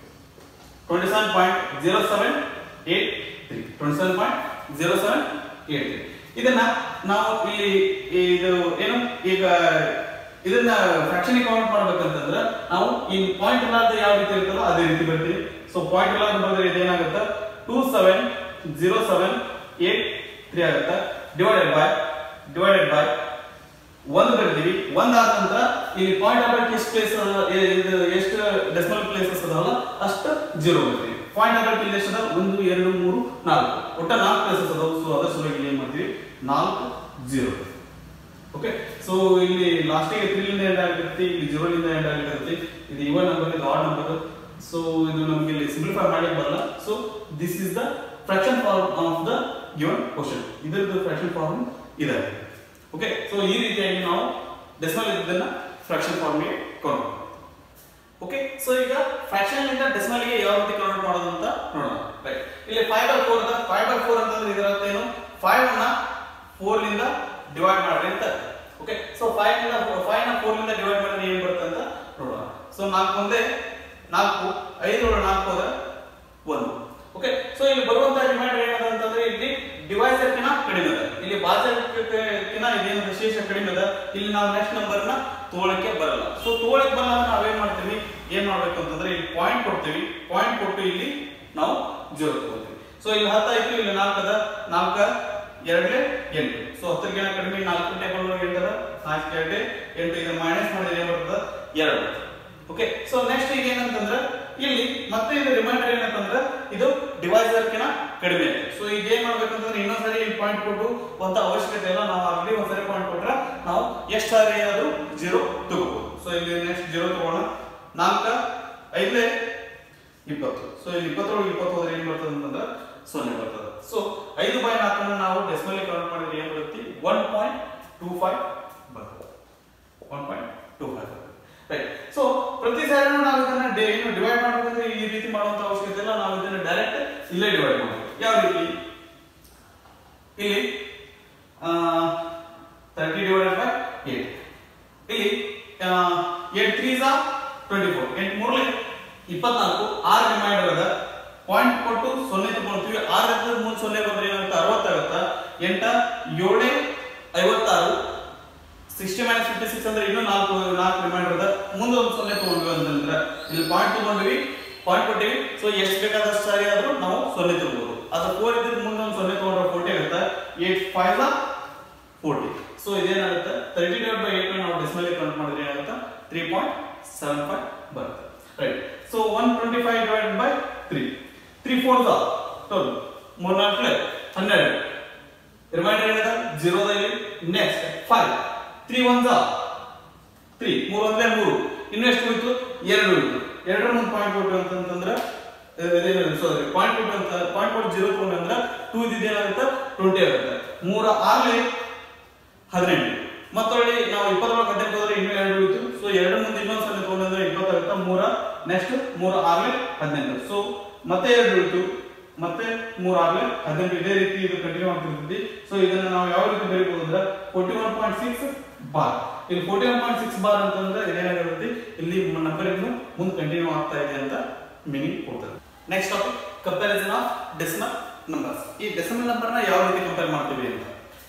S1: twenty seven point zero seven eight three twenty seven point zero seven eight three. ಇದನ್ನ ನಾವು ಇಲ್ಲಿ ಇದು ಏನು ಈಗ ಇದನ್ನ ಫ್ರಾಕ್ಷನ್ ಕೌಂಟ್ ಮಾಡ್ಬೇಕಂತಂದ್ರೆ, ನಾವು ಈ ಪಾಯಿಂಟ್ ಇಲ್ಲದ ಯಾವ ರೀತಿ ಇರ್ತದೋ ಅದೇ ರೀತಿ ಬರ್ತೀವಿ. ಸೊ ಪಾಯಿಂಟ್ ಇಲ್ಲದ ಬಂದ್ರೆ ಇದೇನಾಗುತ್ತೆ, two seven zero seven eight three ಆಗುತ್ತೆ, ಡಿವೈಡೆಡ್ ಬೈ ಡಿವೈಡೆಡ್ ಬೈ ಒಂದು ಬರ್ತೀವಿ. ಒಂದಾದ ನಂತರ ಇಲ್ಲಿ ಪಾಯಿಂಟ್ ಆಗಕ್ಕೆ ಎಷ್ಟು ಪ್ಲೇಸ್ ಇದು ಎಷ್ಟು ಡೆಸಿಮಲ್ ಪ್ಲೇಸಸ್ ಅದಾವಲ್ಲ ಅಷ್ಟು ಜೀರೋ ಬರ್ತೀವಿ. ಪಾಯಿಂಟ್ ಆಗಕ್ಕೆ ಇಲ್ಲಿ ಎಷ್ಟು ಅದ, ಒಂದು ಎರಡು ಮೂರು ನಾಲ್ಕು, ಒಟ್ಟ ನಾಲ್ಕು ಪ್ಲೇಸಸ್ ಅದಾವ. ಸೊ ಅದರ ಸಲುವಾಗಿ ಏನ್ ಮಾಡ್ತೀವಿ, ನಾಲ್ಕು ಜೀರೋ. ಓಕೆ, ಸೊ ಇಲ್ಲಿ ಲಾಸ್ಟಿಗೆ ತ್ರೀ ಲಿಂದ ಎಂಡ್ ಆಗಿರುತ್ತೆ, ಇಲ್ಲಿ ಜೀರೋ ಲಿಂದ ಎಂಡ್ ಆಗಿರುತ್ತೆ. ಇದು ಇವನ್ ನಂಬರ್, ಇದು ಆಡ್ ನಂಬರ್. ಸೊ ಇದು ನಮಗೆ ಇಲ್ಲಿ ಸಿಂಪ್ಲಿಫೈ ಮಾಡಲಿಕ್ಕೆ ಬರಲ್ಲ. So this is the fraction form of the given question. ಇದರದ್ದು ಫ್ರಾಕ್ಷನ್ ಫಾರ್ಮ್ ಇದೆ. ಓಕೆ, ಸೊ ಈ ರೀತಿಯಾಗಿ ನಾವು ಡೆಸಿಮಲ್ ಇದನ್ನ ಫ್ರಾಕ್ಷನ್ ಫಾರ್ಮ್ಗೆ ಕನ್ವರ್ಟ್ ಮಾಡೋಣ. ಓಕೆ, ಸೊ ಈಗ ಫ್ರಾಕ್ಷನ್ ಇಂದ ಡೆಸಿಮಲ್ ಗೆ ಯಾವ ರೀತಿ ಕನ್ವರ್ಟ್ ಮಾಡೋದು ಅಂತ ನೋಡೋಣ. ರೈಟ್. ಇಲ್ಲಿ ಫೈವ್ ಬೈ ಫೋರ್ ಅದ, ಫೈವ್ ಬೈ ಫೋರ್ ಅಂತಂದ್ರೆ ಇದರ ಅರ್ಥ ಏನು, ಫೈವ್ ಅನ್ನ ಫೋರ್ ಲಿಂದ ಡಿವೈಡ್ ಮಾಡ್ರಿ ಅಂತ. ಓಕೆ, ಸೊ ಫೈವ್ ಇಂದ ಫೈವ್ ನ ಫೋರ್ ಲಿಂದ ಡಿವೈಡ್ ಮಾಡಿದ್ರೆ ಏನ್ ಬರುತ್ತೆ ಅಂತ ನೋಡೋಣ. ಸೊ ನಾಲ್ಕು ಒಂದೇ ನಾಲ್ಕು, ಐದು ನಾಲ್ಕು ಹೋದ್ರೆ ಒಂದು. ಓಕೆ, ಸೊ ಇಲ್ಲಿ ಬರುವಂತ ರಿಮೈಂಡರ್ ಏನದ ಅಂತಂದ್ರೆ, ಇಲ್ಲಿ ಡಿವೈಸರ್ ಕಿನ ಕಡಿಮೆ ಅದ, ಇಲ್ಲಿ ಭಾಜಕಕ್ಕಿನ ಇದೇನು ಶೇಷ ಕಡಿಮೆ ಅದ. ಇಲ್ಲಿ ನಾವು ನೆಕ್ಸ್ಟ್ ನಂಬರ್ ನ ತೋಳಕ್ಕೆ ಬರಲ್ಲ. ಸೊ ತೋಳಕ್ಕೆ ಬರಲ್ಲ ಅಂದ್ರೆ ನಾವೇನ್ ಮಾಡ್ತೀವಿ, ಏನ್ ಮಾಡ್ಬೇಕು ಅಂತಂದ್ರೆ ಇಲ್ಲಿ ಪಾಯಿಂಟ್ ಕೊಡ್ತೀವಿ, ಪಾಯಿಂಟ್ ಕೊಟ್ಟು ಇಲ್ಲಿ ನಾವು ಜೀರೋ ತಗೋತೀವಿ. ಸೊ ಇಲ್ಲಿ ಹತ್ತು ಆಯ್ತು, ಇಲ್ಲಿ ನಾಲ್ಕು ಅದ, ನಾಲ್ಕ ಎರಡ್ಲೆ ಎಂಟು. ಸೊ ಹತ್ತರಿಗೆ ಕಡಿಮೆ ನಾಲ್ಕು ಟೇಬಲ್ ಎಂಟದ, ನಾಲ್ಕು ಎರಡ್ಲೆ ಎಂಟು, ಇದನ್ನ ಮೈನಸ್ ಮಾಡಿದ್ರೆ ಏನ್ ಬರ್ತದ, ಎರಡು. ಓಕೆ, ಸೊ ನೆಕ್ಸ್ಟ್ ಈಗ ಏನಂತಂದ್ರೆ, ಇಲ್ಲಿ ಮತ್ತೆ ಇದು ರಿಮೈಂಡರ್ ಏನಂತಂದ್ರೆ ಇದು ಡಿವೈಸರ್ ಕಿನ ಕಡಿಮೆ ಇದೆ. ಸೊ ಈಗ ಏನ್ ಮಾಡ್ಬೇಕಂತಂದ್ರೆ, ಇನ್ನೊಂದ್ಸರಿ ಇಲ್ಲಿ ಪಾಯಿಂಟ್ ಕೊಟ್ಟು ಅಂತ ಅವಶ್ಯಕತೆ ಇಲ್ಲ. ನಾವು ಆಲ್ರೆಡಿ ಒಂದ್ಸರಿ ಪಾಯಿಂಟ್ ಕೊಟ್ರೆ ನಾವು ಎಷ್ಟು ಸಾರಿ ಏನಾದ್ರು ಜೀರೋ ತಗೋಬಹುದು. ಸೊ ಇಲ್ಲಿ ನೆಕ್ಸ್ಟ್ ಜೀರೋ ತಗೋಣ. ನಾಲ್ಕ ಐದ್ಲೆ ಇಪ್ಪತ್ತು. ಸೊ ಇಲ್ಲಿ ಇಪ್ಪತ್ತೊಳಗೆ ಇಪ್ಪತ್ತು ಹೋದ್ರೆ ಏನ್ ಬರ್ತದೆ ಅಂತಂದ್ರೆ ಸೊನ್ನೆ ಬರ್ತದೆ. ಸೊ ಐದು ಬೈ ನಾಲ್ಕನ್ನ ನಾವು ಡೆಸಿಮಲ್ ಕನ್ವರ್ಟ್ ಮಾಡಿದ್ರೆ ಏನ್ ಬರುತ್ತೆ, ಒನ್ ಪಾಯಿಂಟ್ ಟೂ ಫೈವ್ ಬರ್ತದೆ. ಇಲ್ಲೇ ಡಿವೈಡ್ ಮಾಡಿ. ಯಾವ ರೀತಿ? ಇಲ್ಲಿ ತರ್ಟಿ ಡಿವೈಡೆಡ್ ಬೈ ಏಟ್. ಇಲ್ಲಿ ಏಟ್ ತ್ರೀ ಝಾ ಟ್ವೆಂಟಿ ಫೋರ್, ಎಂಟು ಮೂರಲೆ ಇಪ್ಪತ್ನಾಲ್ಕು, ಆರು ರಿಮೈಂಡರ್ ಅದ, ಪಾಯಿಂಟ್ ಕೊಟ್ಟು ಸೊನ್ನೆ ತಗೊಳ್ತೀವಿ. ಆರರಿಂದ ಮೂರು ಸೊನ್ನೆ ಬಂದ್ರೆ ಏನಾಗುತ್ತೆ? ಅರವತ್ತಾಗುತ್ತಾ. ಎಂಟ ಏಳೇ ಐವತ್ತಾರು, ಸಿಕ್ಸ್ಟಿ ಮೈನಸ್ ಫಿಫ್ಟಿ ಸಿಕ್ಸ್ ಅಂದ್ರೆ ಇನ್ನೂ ನಾಲ್ಕು ನಾಲ್ಕು ರಿಮೈಂಡರ್ ಅದ. ಮುಂದೆ ಒಂದು ಸೊನ್ನೆ ತಗೊಂಡ್ವಿ ಅಂತಂದ್ರೆ ಇಲ್ಲಿ ಪಾಯಿಂಟ್ ತಗೊಂಡ್ವಿ, ಪಾಯಿಂಟ್ ಕೊಟ್ಟಿವಿ. ಸೊ ಎಷ್ಟು ಬೇಕಾದಷ್ಟು ಸಾರಿ ಆದ್ರೂ ನಾವು ಸೊನ್ನೆ ತಗೋಬಹುದು. ಅದು ಫೋರ್ ಇದ್ರೆ ಮುಂದೆ ಒಂದು ಸೊನ್ನೆ ತಗೊಂಡ್ರೆ ಫೋರ್ಟಿ ಆಗುತ್ತೆ. ಏಟ್ ಫೈವ್ ಝಾ ಫೋರ್ಟಿ. ಸೊ ಇದೇನಾಗುತ್ತೆ? ತರ್ಟಿ ಡಿವೈಡ್ ಬೈ ಏಟ್ ನಾವು ಡೆಸಿಮಲ್ ಕೌಂಟ್ ಮಾಡಿದ್ರೆ ಏನಾಗುತ್ತೆ? ತ್ರೀ ಪಾಯಿಂಟ್ ಸೆವೆನ್ ಫೈವ್ ಬರುತ್ತೆ. Right. So one twenty five divide by three, three four ಝಾ ಟ್ವೆಲ್, ಮೂರ್ ನಾಲ್ಕು ಹನ್ನೆರಡು, ರಿಮೈಂಡರ್ ಏನಿದೆ ಜೀರೋ ಇಲ್ಲಿ. ನೆಕ್ಸ್ಟ್ ಫೈವ್, ತ್ರೀ ಒನ್ ಝಾ ತ್ರೀ, ಮೂರ್ ಒಂದೇ ಮೂರು, ಇನ್ನು ಎಷ್ಟು ಉಳಿತು? ಎರಡು ಉಳಿತು. ಎರಡರ ಮುಂದೆ ಪಾಯಿಂಟ್ ಕೊಟ್ಟು ಅಂತಂದ್ರೆ ಸಾರಿ ಪಾಯಿಂಟ್ ಕೊಟ್ಟು ಅಂತ ಪಾಯಿಂಟ್ ಕೊಟ್ಟು ಜೀರೋ ತಗೊಂಡು ಅಂದ್ರೆ ಟೂ ಇದೇನಾಗುತ್ತೆ? ಟ್ವೆಂಟಿ ಆಗುತ್ತೆ. ಮೂರ ಆರ್ಲೆ ಹದಿನೆಂಟು, ಮತ್ತೊಳ್ಳಿ ನಾವು ಇಪ್ಪತ್ತೊಳಗೆ ಹದಿನೆಂಟು ಹೋದ್ರೆ ಇನ್ನೂ ಎರಡು ಉಳಿತು. ಸೊ ಎರಡು ಮುಂದೆ ಇನ್ನೊಂದು ಸಲ ತಗೊಂಡ್ರೆ ಇಪ್ಪತ್ತಾಗುತ್ತೆ. ಮೂರ ನೆಕ್ಸ್ಟ್ ಮೂರ ಆರ್ಲೆ ಹದಿನೆಂಟು. ಸೊ ಮತ್ತೆ ಎರಡು ಉಳಿತು, ಮತ್ತೆ ಮೂರ್ ಆರ್ಲೆ ಹದಿನೆಂಟು. ಇದೇ ರೀತಿ ಇದು ಕಂಟಿನ್ಯೂ ಆಗ್ತಿರ್ತದೆ. ಸೊ ಇದನ್ನ ನಾವು ಯಾವ ರೀತಿ ಬರೀಬಹುದು ಅಂದ್ರೆ forty one point six bar. ಇಲ್ಲಿ forty one point six bar ಅಂತಂದ್ರೆ ಇದೇನಾಗಿರುತ್ತೆ? ಇಲ್ಲಿ ನಂಬರ್ ಇನ್ನು ಮುಂದೆ ಕಂಟಿನ್ಯೂ ಆಗ್ತಾ ಇದೆ ಅಂತ ಮೀನಿಂಗ್ ಕೊಡ್ತದೆ. Next topic comparison of decimal numbers. ಈ ಡೆಸಿಮಲ್ ನಂಬರ್ ನ ಯಾವ ರೀತಿ ಕಂಪೇರ್ ಮಾಡ್ತೀವಿ ಅಂತ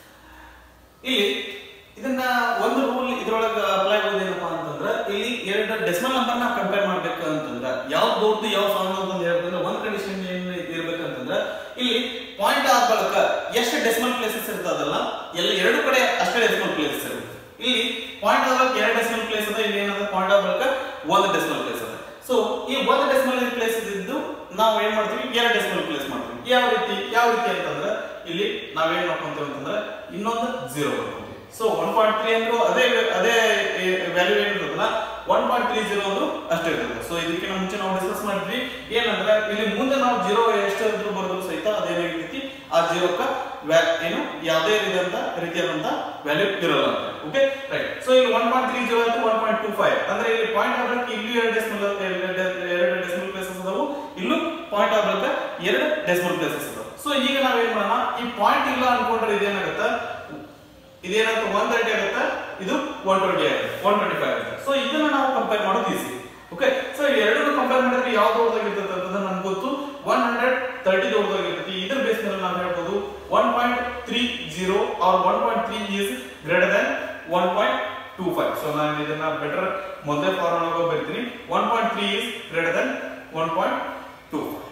S1: ಇಲ್ಲಿ ಇದನ್ನ ಒಂದು ರೂಲ್ ಇದ್ರೊಳಗೆ ಅಪ್ಲೈ ಆಗೋದೇನಪ್ಪ ಅಂತಂದ್ರೆ ಇಲ್ಲಿ ಎರಡು ಡೆಸಿಮಲ್ ನಂಬರ್ ನ ಕಂಪೇರ್ ಮಾಡ್ಬೇಕು ಅಂತಂದ್ರೆ ಯಾವ ದೊಡ್ಡದು ಯಾವ ಸಣ್ಣ ಅಂತ ಹೇಳ್ತಂದ್ರೆ ಒಂದ್ ಕಂಡೀಷನ್ ಏನ್ ಇರ್ಬೇಕಂತಂದ್ರೆ ಇಲ್ಲಿ ಪಾಯಿಂಟ್ ಆದ ಬಳಿಕ ಎಷ್ಟು ಡೆಸಿಮಲ್ ಪ್ಲೇಸಸ್ ಇರ್ತದಲ್ಲ ಎಲ್ಲ ಎರಡು ಕಡೆ ಅಷ್ಟೇ ಡೆಸಿಮಲ್ ಪ್ಲೇಸಸ್ ಇರುತ್ತೆ. ಇಲ್ಲಿ ಪಾಯಿಂಟ್ ಆದ ಬಳಿಕ ಎರಡು ಡೆಸಿಮಲ್ ಪ್ಲೇಸ್ ಅದ, ಇಲ್ಲಿ ಏನದ ಪಾಯಿಂಟ್ ಆದ ಬಳಿಕ ಒಂದು ಡೆಸಿಮಲ್ ಪ್ಲೇಸ್ ಅದ. ಸೊ ಈ ಒಂದು ಡೆಸಿಮಲ್ ಪ್ಲೇಸ್ ಇದ್ದು ನಾವು ಏನ್ ಮಾಡ್ತೀವಿ? ಎರಡು ಡೆಸಿಮಲ್ ಪ್ಲೇಸ್ ಮಾಡ್ತೀವಿ. ಯಾವ ರೀತಿ ಯಾವ ರೀತಿ ಅಂತಂದ್ರೆ ಇಲ್ಲಿ ನಾವೇನ್ ಮಾಡ್ಕೊಂತೀವಿ ಅಂತಂದ್ರೆ ಇನ್ನೊಂದು ಜೀರೋ ಬರ್ತೀವಿ. ಸೊ ಒನ್ ಪಾಯಿಂಟ್ ತ್ರೀ ಅಂದ್ರೆ ಅದೇ ಅದೇ ವ್ಯಾಲ್ಯೂ ಏನಿರ್ತದಲ್ಲ ಒನ್ ಪಾಯಿಂಟ್ ತ್ರೀ ಜೀರೋ ಅಂದ್ರೆ ಅಷ್ಟೇ ಇರ್ತದೆ. ಸೊ ಇದಕ್ಕಿಂತ ಮುಂಚೆ ನಾವು ಡಿಸ್ಕಸ್ ಮಾಡಿದ್ವಿ ಏನಂದ್ರೆ ಇಲ್ಲಿ ಮುಂದೆ ನಾವು ಜೀರೋ ಎಷ್ಟು ಇದ್ರು ಬರೋದು ಸಹಿತ ಅದೇನಾಗಿರ್ತಿ ಆ ಜೀರೋಕ್ಕ ಏನು ಯಾವುದೇ ರೀತಿಯಾದಂತ ರೀತಿಯಾದಂತ ವ್ಯಾಲ್ಯೂ ಇರಲ್ಲ ಅಂತ. Okay right. ಸೊ ಇಲ್ಲಿ ಒನ್ ಪಾಯಿಂಟ್ ತ್ರೀ ಜೀರೋ ಅಂತ ಒನ್ ಪಾಯಿಂಟ್ ಟೂ ಫೈವ್ ಅಂದ್ರೆ ಇಲ್ಲಿ ಪಾಯಿಂಟ್ ಆಗ್ಲಿಕ್ಕೆ ಇಲ್ಲಿ ಎರಡು ಡೆಸಿಮಲ್ ಎರಡು ಡೆಸಿಮಲ್ ಪ್ಲೇಸಸ್ ಅದಾವು, ಇಲ್ಲೂ ಪಾಯಿಂಟ್ ಆಗ್ಲಿಕ್ಕೆ ಎರಡು ಡೆಸಿಮಲ್ ಪ್ಲೇಸಸ್ ಅದಾವು. ಸೊ ಈಗ ನಾವೇನ್ ಮಾಡೋಣ? ಈ ಪಾಯಿಂಟ್ ಇಲ್ಲ ಅನ್ಕೊಂಡ್ರೆ ಇದೇನಾಗುತ್ತೆ? ಇದೇನಾಗುತ್ತೆ? ಒನ್ ತರ್ಟಿ ಆಗುತ್ತೆ, ಇದು ಒನ್ ಟ್ವೆಂಟಿ ಆಗುತ್ತೆ, ಒನ್ ಟ್ವೆಂಟಿ ಫೈವ್ ಆಗುತ್ತೆ. ಸೊ ಇದನ್ನ ನಾವು ಕಂಪೇರ್ ಮಾಡೋದು ಈಸಿ. ಓಕೆ. ಸೊ ಎರಡನ್ನು ಕಂಪೇರ್ ಮಾಡಿದ್ರೆ ಯಾವ ದೊಡ್ಡದಾಗಿರ್ತದೆ ಅಂತಂದ್ರೆ ನಮ್ಗೆ ಗೊತ್ತು ಒನ್ ಹಂಡ್ರೆಡ್ ತರ್ಟಿ ದೊಡ್ಡದಾಗಿರ್ತದೆ. ಇದ್ರ ಬೇಸ್ ಮೇಲೆ ನಾವು ಹೇಳ್ಬೋದು one point three zero or one point three is greater than one point two five. So ನಾನು ಇದನ್ನ ಬೆಟರ್ ಮೊದಲೇ ಫಾರ್ಮುಲಾ ಬರ್ತೀನಿ. One point three is greater than one point two five.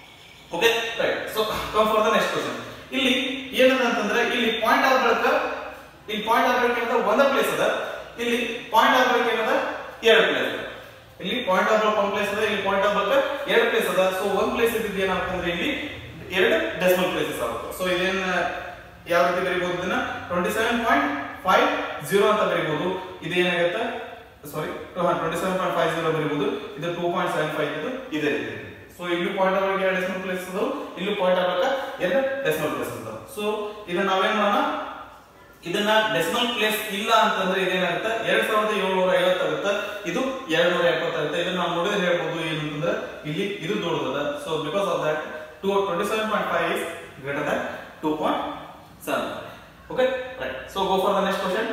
S1: Okay right. So come for the next question. ಇಲ್ಲಿ ಏನದ ಅಂತಂದ್ರೆ ಇಲ್ಲಿ point ಆದ ಬಳಿಕ ಇಲ್ಲಿ ಪಾಯಿಂಟ್ ಆಗಬೇಕಂದ್ರೆ ಒಂದ ಪ್ಲೇಸ್ ಅದ, ಇಲ್ಲಿ ಪಾಯಿಂಟ್ ಆಗಬೇಕಂದ್ರೆ ಎರಡು ಪ್ಲೇಸ್ ಅದ. ಇಲ್ಲಿ ಪಾಯಿಂಟ್ ಆಗಬೇಕು ಒಂದು ಪ್ಲೇಸ್ ಅದ, ಇಲ್ಲಿ ಪಾಯಿಂಟ್ ಆಗಬೇಕು ಎರಡು ಪ್ಲೇಸ್ ಅದ. ಸೊ ಒಂದ್ ಪ್ಲೇಸ್ ಇದ್ದಿದ್ದು ಏನಾಗ್ತಂದ್ರೆ ಇಲ್ಲಿ ಎರಡು ಡೆಸಿಮಲ್ ಪ್ಲೇಸಸ್ ಆಗುತ್ತೆ. ಸೊ ಇದೇನ ಯಾವ ರೀತಿ ಬರೀಬಹುದು? ಇದನ್ನ twenty seven point five zero ಅಂತ ಬರೀಬಹುದು. ಇದೇನಾಗುತ್ತೆ? Sorry twenty seven point five zero ಬರೀಬಹುದು. ಇದು ಟೂ ಪಾಯಿಂಟ್ ಸೆವೆನ್ ಫೈವ್ ಇದು ಇದೇ ರೀತಿ. ಸೊ ಇಲ್ಲಿ ಪಾಯಿಂಟ್ ಆಗಬೇಕು ಎರಡು ಡೆಸಿಮಲ್ ಪ್ಲೇಸ್ ಅದಾವ, ಇಲ್ಲಿ ಪಾಯಿಂಟ್ ಆಗಬೇಕು ಎರಡು ಡೆಸಿಮಲ್ ಪ್ಲೇಸ್ ಅದಾವ. ಸೊ ಇದನ್ನ ನಾವೇನ್ ಮಾಡೋಣ? ಇದನ್ನ ಡೆಸಿಮಲ್ ಪ್ಲೇಸ್ ಇಲ್ಲ ಅಂತಂದ್ರೆ ಇದೇನಾಗುತ್ತೆ? ಎರಡ್ ಸಾವಿರದ ಏಳ್ನೂರ ಐವತ್ತು ಆಗುತ್ತೆ, ಇದು ಎರಡ್ ನೂರ ಎಪ್ಪತ್ತಾಗುತ್ತೆ. ಇದನ್ನ ನಾವು ನೋಡಿದ್ರೆ ಹೇಳ್ಬೋದು ಏನಂತಂದ್ರೆ ಇಲ್ಲಿ ಇದು ದೊಡ್ಡದ. So because of that two twenty seven point five is greater than two point seven. Okay right. So go for the next question.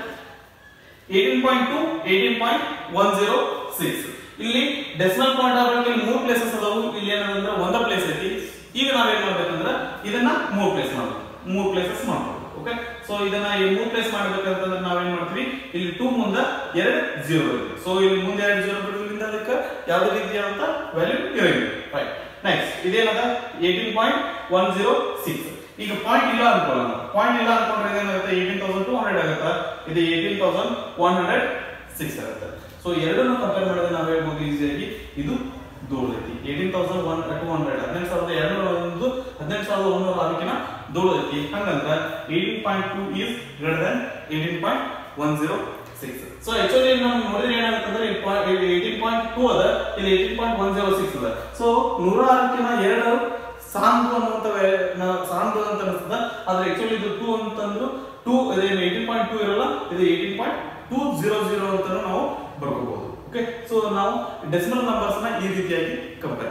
S1: Eighteen point two eighteen point one zero six. ಇಲ್ಲಿ decimal point ಆಗಬೇಕು ಇಲ್ಲಿ ಮೂರು places ಅದಾವು, ಇಲ್ಲಿ ಏನಂದ್ರೆ ಒಂದ place ಐತಿ. ಈಗ ನಾವೇನ್ ಮಾಡ್ಬೇಕಂದ್ರೆ ಇದನ್ನ ಮೂರು ಪ್ಲೇಸ್ ಮಾಡ್ಬೇಕು, ಮೂರು ಪ್ಲೇಸಸ್ ಮಾಡ್ಬೇಕು. ಓಕೆ. ಸೊ ಇದನ್ನ ಈ ಮೂರು ಪ್ಲೇಸ್ ಮಾಡ್ಬೇಕಂತಂದ್ರೆ ನಾವೇನ್ ಮಾಡ್ತೀವಿ? ಇಲ್ಲಿ ಟೂ ಮುಂದೆ ಎರಡು ಜೀರೋ ಇದೆ. ಸೊ ಇಲ್ಲಿ ಮುಂದೆ ಎರಡು ಜೀರೋ ಬರೋದ್ರಿಂದ ಅದಕ್ಕೆ ಯಾವುದೇ ರೀತಿಯಾದಂತ ವ್ಯಾಲ್ಯೂ ಇರೋದಿಲ್ಲ. ರೈಟ್. ನೆಕ್ಸ್ಟ್ ಇದೇನದ? Eighteen point one zero six. ಈಗ ಪಾಯಿಂಟ್ ಇಲ್ಲ ಅನ್ಕೊಳ್ಳೋಣ. ಪಾಯಿಂಟ್ ಇಲ್ಲ ಅನ್ಕೊಂಡ್ರೆ ಇದೇನಾಗುತ್ತೆ? ಏಟೀನ್ ತೌಸಂಡ್ ಟೂ ಹಂಡ್ರೆಡ್ ಆಗುತ್ತೆ, ಇದು eighteen thousand one hundred six ಆಗುತ್ತೆ. ಸೊ ಎರಡನ್ನು ಕಂಪೇರ್ ಮಾಡಿದ್ರೆ ನಾವು ಹೇಳ್ಬೋದು ಈಸಿಯಾಗಿ ಇದು ದೊಡ್ಡದೈತಿ. Eighteen thousand one two hundred ಹದಿನೆಂಟು ಸಾವಿರದ ಎರಡ್ನೂರ ಒಂದು ಹದಿನೆಂಟು ಸಾವಿರದ ಒಂದೂರ ಅದಕ್ಕಿಂತ ದೊಡ್ಡದೈತಿ. ಹಂಗಂದ್ರೆ eighteen point two is greater than eighteen point one zero six. So actually ನಾವು ನೋಡಿದ್ರೆ ಏನಾಗುತ್ತಂದ್ರೆ ಏಟೀನ್ ಪಾಯಿಂಟ್ ಟೂ ಅದ, ಇಲ್ಲಿ eighteen point one zero six ಅದ. ಸೊ ನೂರ ಆರಕ್ಕಿಂತ ಎರಡು ಸಾಂದು ಅನ್ನುವಂತ ಸಾಂದು ಅಂತ ಅನಿಸ್ತದ. ಆದ್ರೆ ಆಕ್ಚುಲಿ ಇದು ಟೂ ಅಂತಂದ್ರು ಟೂ ಇದೇನು ಏಟೀನ್ ಪಾಯಿಂಟ್ ಟೂ ಇರಲ್ಲ, ಇದು eighteen point two zero zero ಅಂತ ನಾವು ಬರ್ಕೋಬಹುದು. ಓಕೆ. ಸೊ ನಾವು ಡೆಸಿಮಲ್ ನಂಬರ್ಸ್ ನ ಈ ರೀತಿಯಾಗಿ ಕಂಪೇರ್ ಮಾಡ್ತೀವಿ.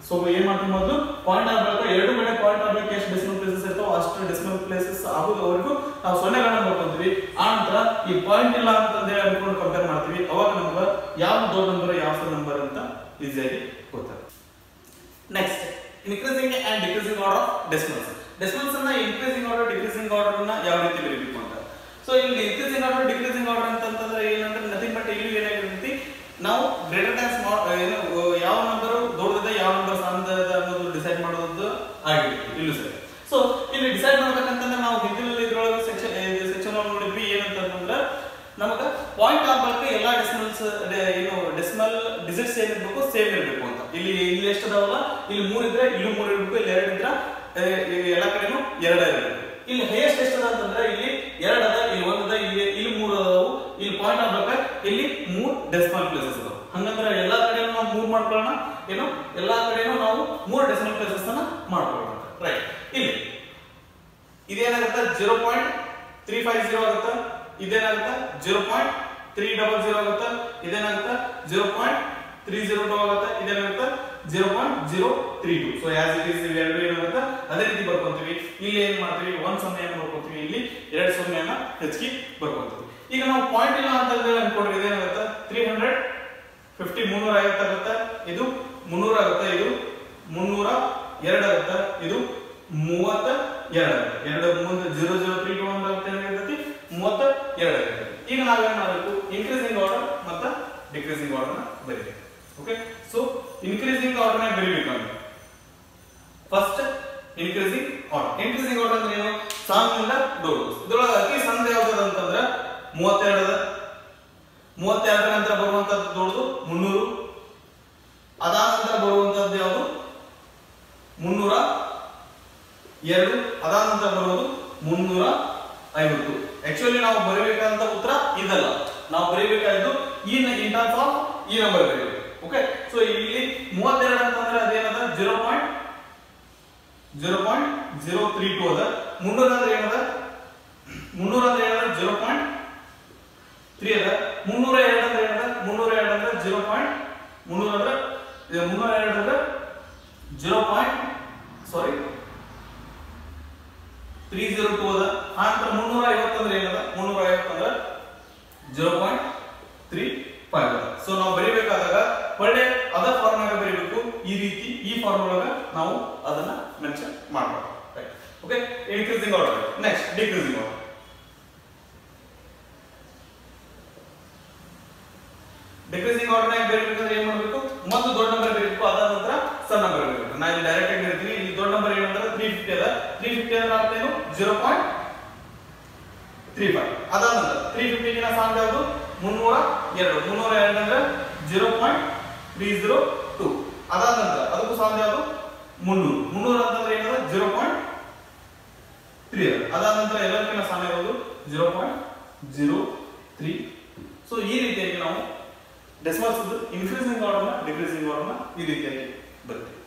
S1: ಸೊ ಏನ್ ಮಾಡ್ತೀವಿ ಮೊದಲು ಪಾಯಿಂಟ್ ಆಗಬೇಕು, ಎರಡು ಕಡೆ ಪಾಯಿಂಟ್ ಆಗಬೇಕು ಎಷ್ಟು ಡೆಸಿಮಲ್ ಪ್ಲೇಸಸ್ ಇರ್ತಾವ ಅಷ್ಟು ಡೆಸಿಮಲ್ ಪ್ಲೇಸಸ್ ಆಗೋದವರೆಗೂ ನಾವು ಸೊನ್ನೆಗಳನ್ನ ಬರ್ಕೊಂತೀವಿ. ಆ ನಂತರ ಈ ಪಾಯಿಂಟ್ ಇಲ್ಲ ಅಂತಂದ್ರೆ ಅನ್ಕೊಂಡು ಕಂಪೇರ್ ಮಾಡ್ತೀವಿ. ಅವಾಗ ನಮ್ಗೆ ಯಾವ ದೊಡ್ಡ ನಂಬರ್ ಯಾವ ಸಣ್ಣ ನಂಬರ್ ಅಂತ ಈಸಿಯಾಗಿ ಗೊತ್ತಾಗುತ್ತೆ. Next increasing and decreasing order of decimals. Decimals ಅನ್ನ ಇನ್ಕ್ರೀಸಿಂಗ್ ಆರ್ಡರ್ ಡಿಕ್ರೀಸಿಂಗ್ ಆರ್ಡರ್ ಅನ್ನ ಯಾವ ರೀತಿ ಬರೀಬೇಕು ಅಂತ. ಸೊ ಇಲ್ಲಿ ಇನ್ಕ್ರೀಸಿಂಗ್ ಆರ್ಡರ್ ಡಿಕ್ರೀಸಿಂಗ್ ಆರ್ಡರ್ ಅಂತಂದ್ರೆ ಏನಂದ್ರೆ ನಥಿಂಗ್ ಬಟ್ ಇಲ್ಲಿ ಏನಾಗಿರ್ತೈತಿ, ನಾವು ಗ್ರೇಟರ್ ದ್ಯಾನ್ ಸ್ಮಾಲ್ ಏನು ಯಾವ ನಂಬರ್ ದೊಡ್ಡದಿದೆ ಯಾವ ನಂಬರ್ ಸಣ್ಣದಿದೆ ಅನ್ನೋದು ಡಿಸೈಡ್ ಮಾಡೋದು ಆಗಿರುತ್ತೆ ಇಲ್ಲೂ ಸರಿ. ಸೊ ಇಲ್ಲಿ ಡಿಸೈಡ್ ಮಾಡ್ಬೇಕಂತಂದ್ರೆ ನಾವು ಹಿಂದಿನಲ್ಲಿ ಇದ್ರೊಳಗೆ ಸೆಕ್ಷನ್ ಸೆಕ್ಷನ್ ನೋಡಿದ್ವಿ ಏನಂತಂದ್ರೆ ನಮಗೆ ಪಾಯಿಂಟ್ ಆಗಬೇಕು ಎಲ್ಲ ಡೆಸಿಮಲ್ಸ್ ಏನು ಡೆಸಿಮಲ್ ಡಿಜಿಟ್ಸ್ ಏನಿರ್ಬೇಕು ಸೇಮ್ ಇರಬೇಕು ಅಂತ. ಇಲ್ಲಿ ಇಲ್ಲಿ ಎಷ್ಟು ಅದಾವಲ್ಲ, ಇಲ್ಲಿ ಮೂರ್ ಇದ್ರೆ ಇಲ್ಲಿ ಮೂರ್ ಇರಬೇಕು, ಇಲ್ಲಿ ಎರಡು ಇದ್ರೆ ಎಲ್ಲ ಕಡೆನೂ ಎರಡ ಇರಬೇಕು. ಇಲ್ಲಿ ಹೈಯೆಸ್ಟ್ ಎಷ್ಟು ಅದ ಅಂತಂದ್ರೆ ಇಲ್ಲಿ ಎರಡು ಅದ, ಇಲ್ಲಿ ಒಂದದ, ಇಲ್ಲಿ ಇಲ್ಲಿ ಮೂರು ಅದಾವು. ಇಲ್ಲಿ ಪಾಯಿಂಟ್ ಆಗ್ಬೇಕ ಇಲ್ಲಿ ಮೂರ್ ಡೆಸಿಮಲ್ ಪ್ಲೇಸಸ್ ಅದಾವ. ಹಂಗಂದ್ರೆ ಎಲ್ಲಾ ಕಡೆನೂ ನಾವು ಮೂರ್ ಮಾಡ್ಕೊಳ್ಳೋಣ, ಏನು ಎಲ್ಲಾ ಕಡೆನೂ ನಾವು ಮೂರ್ ಡೆಸಿಮಲ್ ಪ್ಲೇಸಸ್ ಅನ್ನ ಮಾಡ್ಕೊಳ್ಳೋಣ. ರೈಟ್, ಇಲ್ಲಿ ಇದೇನಾಗುತ್ತೆ zero point three five zero ಆಗುತ್ತೆ, ಇದೇನಾಗುತ್ತೆ zero point three double zero ಆಗುತ್ತೆ, ಇದೇನಾಗುತ್ತೆ zero point three zero two ಆಗುತ್ತೆ, ಇದೇನಾಗುತ್ತೆ zero point zero three two. So as it is ಎರಡು ಏನಾಗುತ್ತೆ ಅದೇ ರೀತಿ ಬರ್ಕೊಂತೀವಿ. ಇಲ್ಲಿ ಏನ್ ಮಾಡ್ತೀವಿ ಒಂದ್ ಸೊನ್ನೆಯನ್ನು ಬರ್ಕೊಂತೀವಿ, ಇಲ್ಲಿ ಎರಡು ಸೊನ್ನೆಯನ್ನ ಹೆಚ್ಚಿಗೆ ಬರ್ಕೊಂತೀವಿ. ಈಗ ನಾವು ಪಾಯಿಂಟ್ ಇಲ್ಲ ಅಂತ ಅನ್ಕೊಂಡ್ರೆ ಇದೇನಾಗುತ್ತೆ ತ್ರೀ ಹಂಡ್ರೆಡ್ ಫಿಫ್ಟಿ ಮುನ್ನೂರ ಐವತ್ತು ಆಗುತ್ತೆ, ಇದು ಮುನ್ನೂರ ಆಗುತ್ತೆ, ಇದು ಮುನ್ನೂರ ಎರಡು ಆಗುತ್ತೆ, ಇದು ಮೂವತ್ತ ಎರಡು ಆಗುತ್ತೆ. ಎರಡು ಮುಂದೆ ಜೀರೋ ಜೀರೋ ತ್ರೀ ಟೂ ಒಂದು ಆಗುತ್ತೆ, ಏನಾಗಿರ್ತೈತಿ ಮೂವತ್ತ ಎರಡು ಆಗುತ್ತೆ. ಈಗ ನಾವೇನ್ ಮಾಡಬೇಕು ಇನ್ಕ್ರೀಸಿಂಗ್ ಆರ್ಡರ್ ಮತ್ತೆ ಡಿಕ್ರೀಸಿಂಗ್ ಆರ್ಡರ್ ನ ಬರೀಬೇಕು. ಓಕೆ, ಸೊ ಇನ್ಕ್ರೀಸಿಂಗ್ ಆರ್ಡರ್ ನ ಬರೀಬೇಕಂದ್ರೆ first increasing order. Increasing order ಅಂದ್ರೆ ಏನು, ಸಣ್ಣದಿಂದ ದೊಡ್ಡದು. ಇದ್ರೊಳಗೆ ಅತಿ ಸಣ್ಣ ಯಾವ್ದು ಅಂತಂದ್ರೆ ಮೂವತ್ತೆರಡು ಅದ, ಮೂವತ್ತೆರಡರ ನಂತರ ಬರುವಂತದ್ದು ದೊಡ್ಡದು ಮುನ್ನೂರು, ಅದಾದ ನಂತರ ಬರುವಂತದ್ದು ಯಾವುದು ಮುನ್ನೂರ ಎರಡು, ಅದಾದ ನಂತರ ಬರುವುದು ಮುನ್ನೂರ ಐವತ್ತು. ಆಕ್ಚುಲಿ ನಾವು ಬರೀಬೇಕಂತ ಉತ್ತರ ಇದಲ್ಲ, ನಾವು ಬರೀಬೇಕಾದ್ದು ಈ ಇನ್ ಟರ್ಮ್ಸ್ ಆಫ್ ಈ ನಂಬರ್ ಬರೀಬೇಕು. ಓಕೆ, ಸೊ ಇಲ್ಲಿ ಮೂವತ್ತೆರಡು ಅಂತಂದ್ರೆ ಅದೇನದ zero point zero point zero three two ಅದ. ಮುನ್ನೂರ ಅಂದ್ರೆ ಏನದ ಮುನ್ನೂರ ಅಂದ್ರೆ ಏನದ ಜೀರೋ ಪಾಯಿಂಟ್ ತ್ರೀ ಅದ. ಮುನ್ನೂರ ಎರಡು ಅಂದ್ರೆ ಏನದ ಮುನ್ನೂರ ಎರಡು ಅಂದ್ರೆ ಜೀರೋ ಪಾಯಿಂಟ್ ಮುನ್ನೂರ ಅಂದ್ರೆ ಮುನ್ನೂರ ಎರಡು ಅಂದ್ರೆ zero point sorry three zero two ಅದ. ಆ ನಂತರ ಮುನ್ನೂರ ಐವತ್ತು ಅಂದ್ರೆ ಏನದ ಮುನ್ನೂರ ಐವತ್ತು ಅಂದ್ರೆ ಜೀರೋ ಪಾಯಿಂಟ್ ತ್ರೀ ಫೈವ್ ಅದ. ಸೊ ನಾವು ಬರೀಬೇಕಾದಾಗ ಒಳ್ಳೆ ಅದ ಫಾರ್ಮ್ನಾಗ ಬರೀಬೇಕು. ಈ ರೀತಿ ಈ ಫಾರ್ಮ್ ಒಳಗ ನಾವು ಅದನ್ನ ಮೆನ್ಷನ್ ಮಾಡಬೇಕು. Okay, increasing order. Next decreasing order. Decreasing order ನಾಗ ಬರೀಬೇಕಂದ್ರೆ ಏನ್ ಮಾಡಬೇಕು, ಮೊದಲು ದೊಡ್ಡ ನಂಬರ್ ಬರೀಬೇಕು, ಅದಾದ ನಂತರ ಸಣ್ಣ ನಂಬರ್ ಬರೀಬೇಕು. ನಾ ಇಲ್ಲಿ ಡೈರೆಕ್ಟ್ ಆಗಿ ಹೇಳ್ತೀನಿ. ಇಲ್ಲಿ ದೊಡ್ಡ ನಂಬರ್ ಏನಂದ್ರೆ ತ್ರೀ ಫಿಫ್ಟಿ ಅದ. ತ್ರೀ ಫಿಫ್ಟಿ ಅಂದ್ರೆ ಅರ್ಥೇನು ಜೀರೋ ಪಾಯಿಂಟ್ ತ್ರೀ ಫೈವ್. ಅದಾದ ನಂತರ ತ್ರೀ ಫಿಫ್ಟಿಗಿನ ಸಣ್ಣ ಯಾವುದು ಮುನ್ನೂರ ಎರಡು. ಮುನ್ನೂರ ಎರಡು ಅಂದ್ರೆ zero point three zero two. ಅದಾದ ನಂತರ ಅದಕ್ಕೂ ಸಣ್ಣ ಯಾವುದು ಮುನ್ನೂರು. ಮುನ್ನೂರ ಅಂತಂದ್ರೆ ಏನದ ಜೀರೋ ಪಾಯಿಂಟ್ ತ್ರೀ ಅದ. ಅದಾದ ನಂತರ ಎಲ್ಲಕ್ಕಿಂತ ಸಣ್ಣ ಯಾವುದು zero point zero three. So ಈ ರೀತಿಯಾಗಿ ನಾವು ಡೆಸಿಮಲ್ಸ್ ಇನ್ಕ್ರೀಸಿಂಗ್ ಆರ್ಡರ್ ನ ಡಿಕ್ರೀಸಿಂಗ್ ಆರ್ಡರ್ ನ ಈ ರೀತಿಯಾಗಿ ಬರುತ್ತೆ.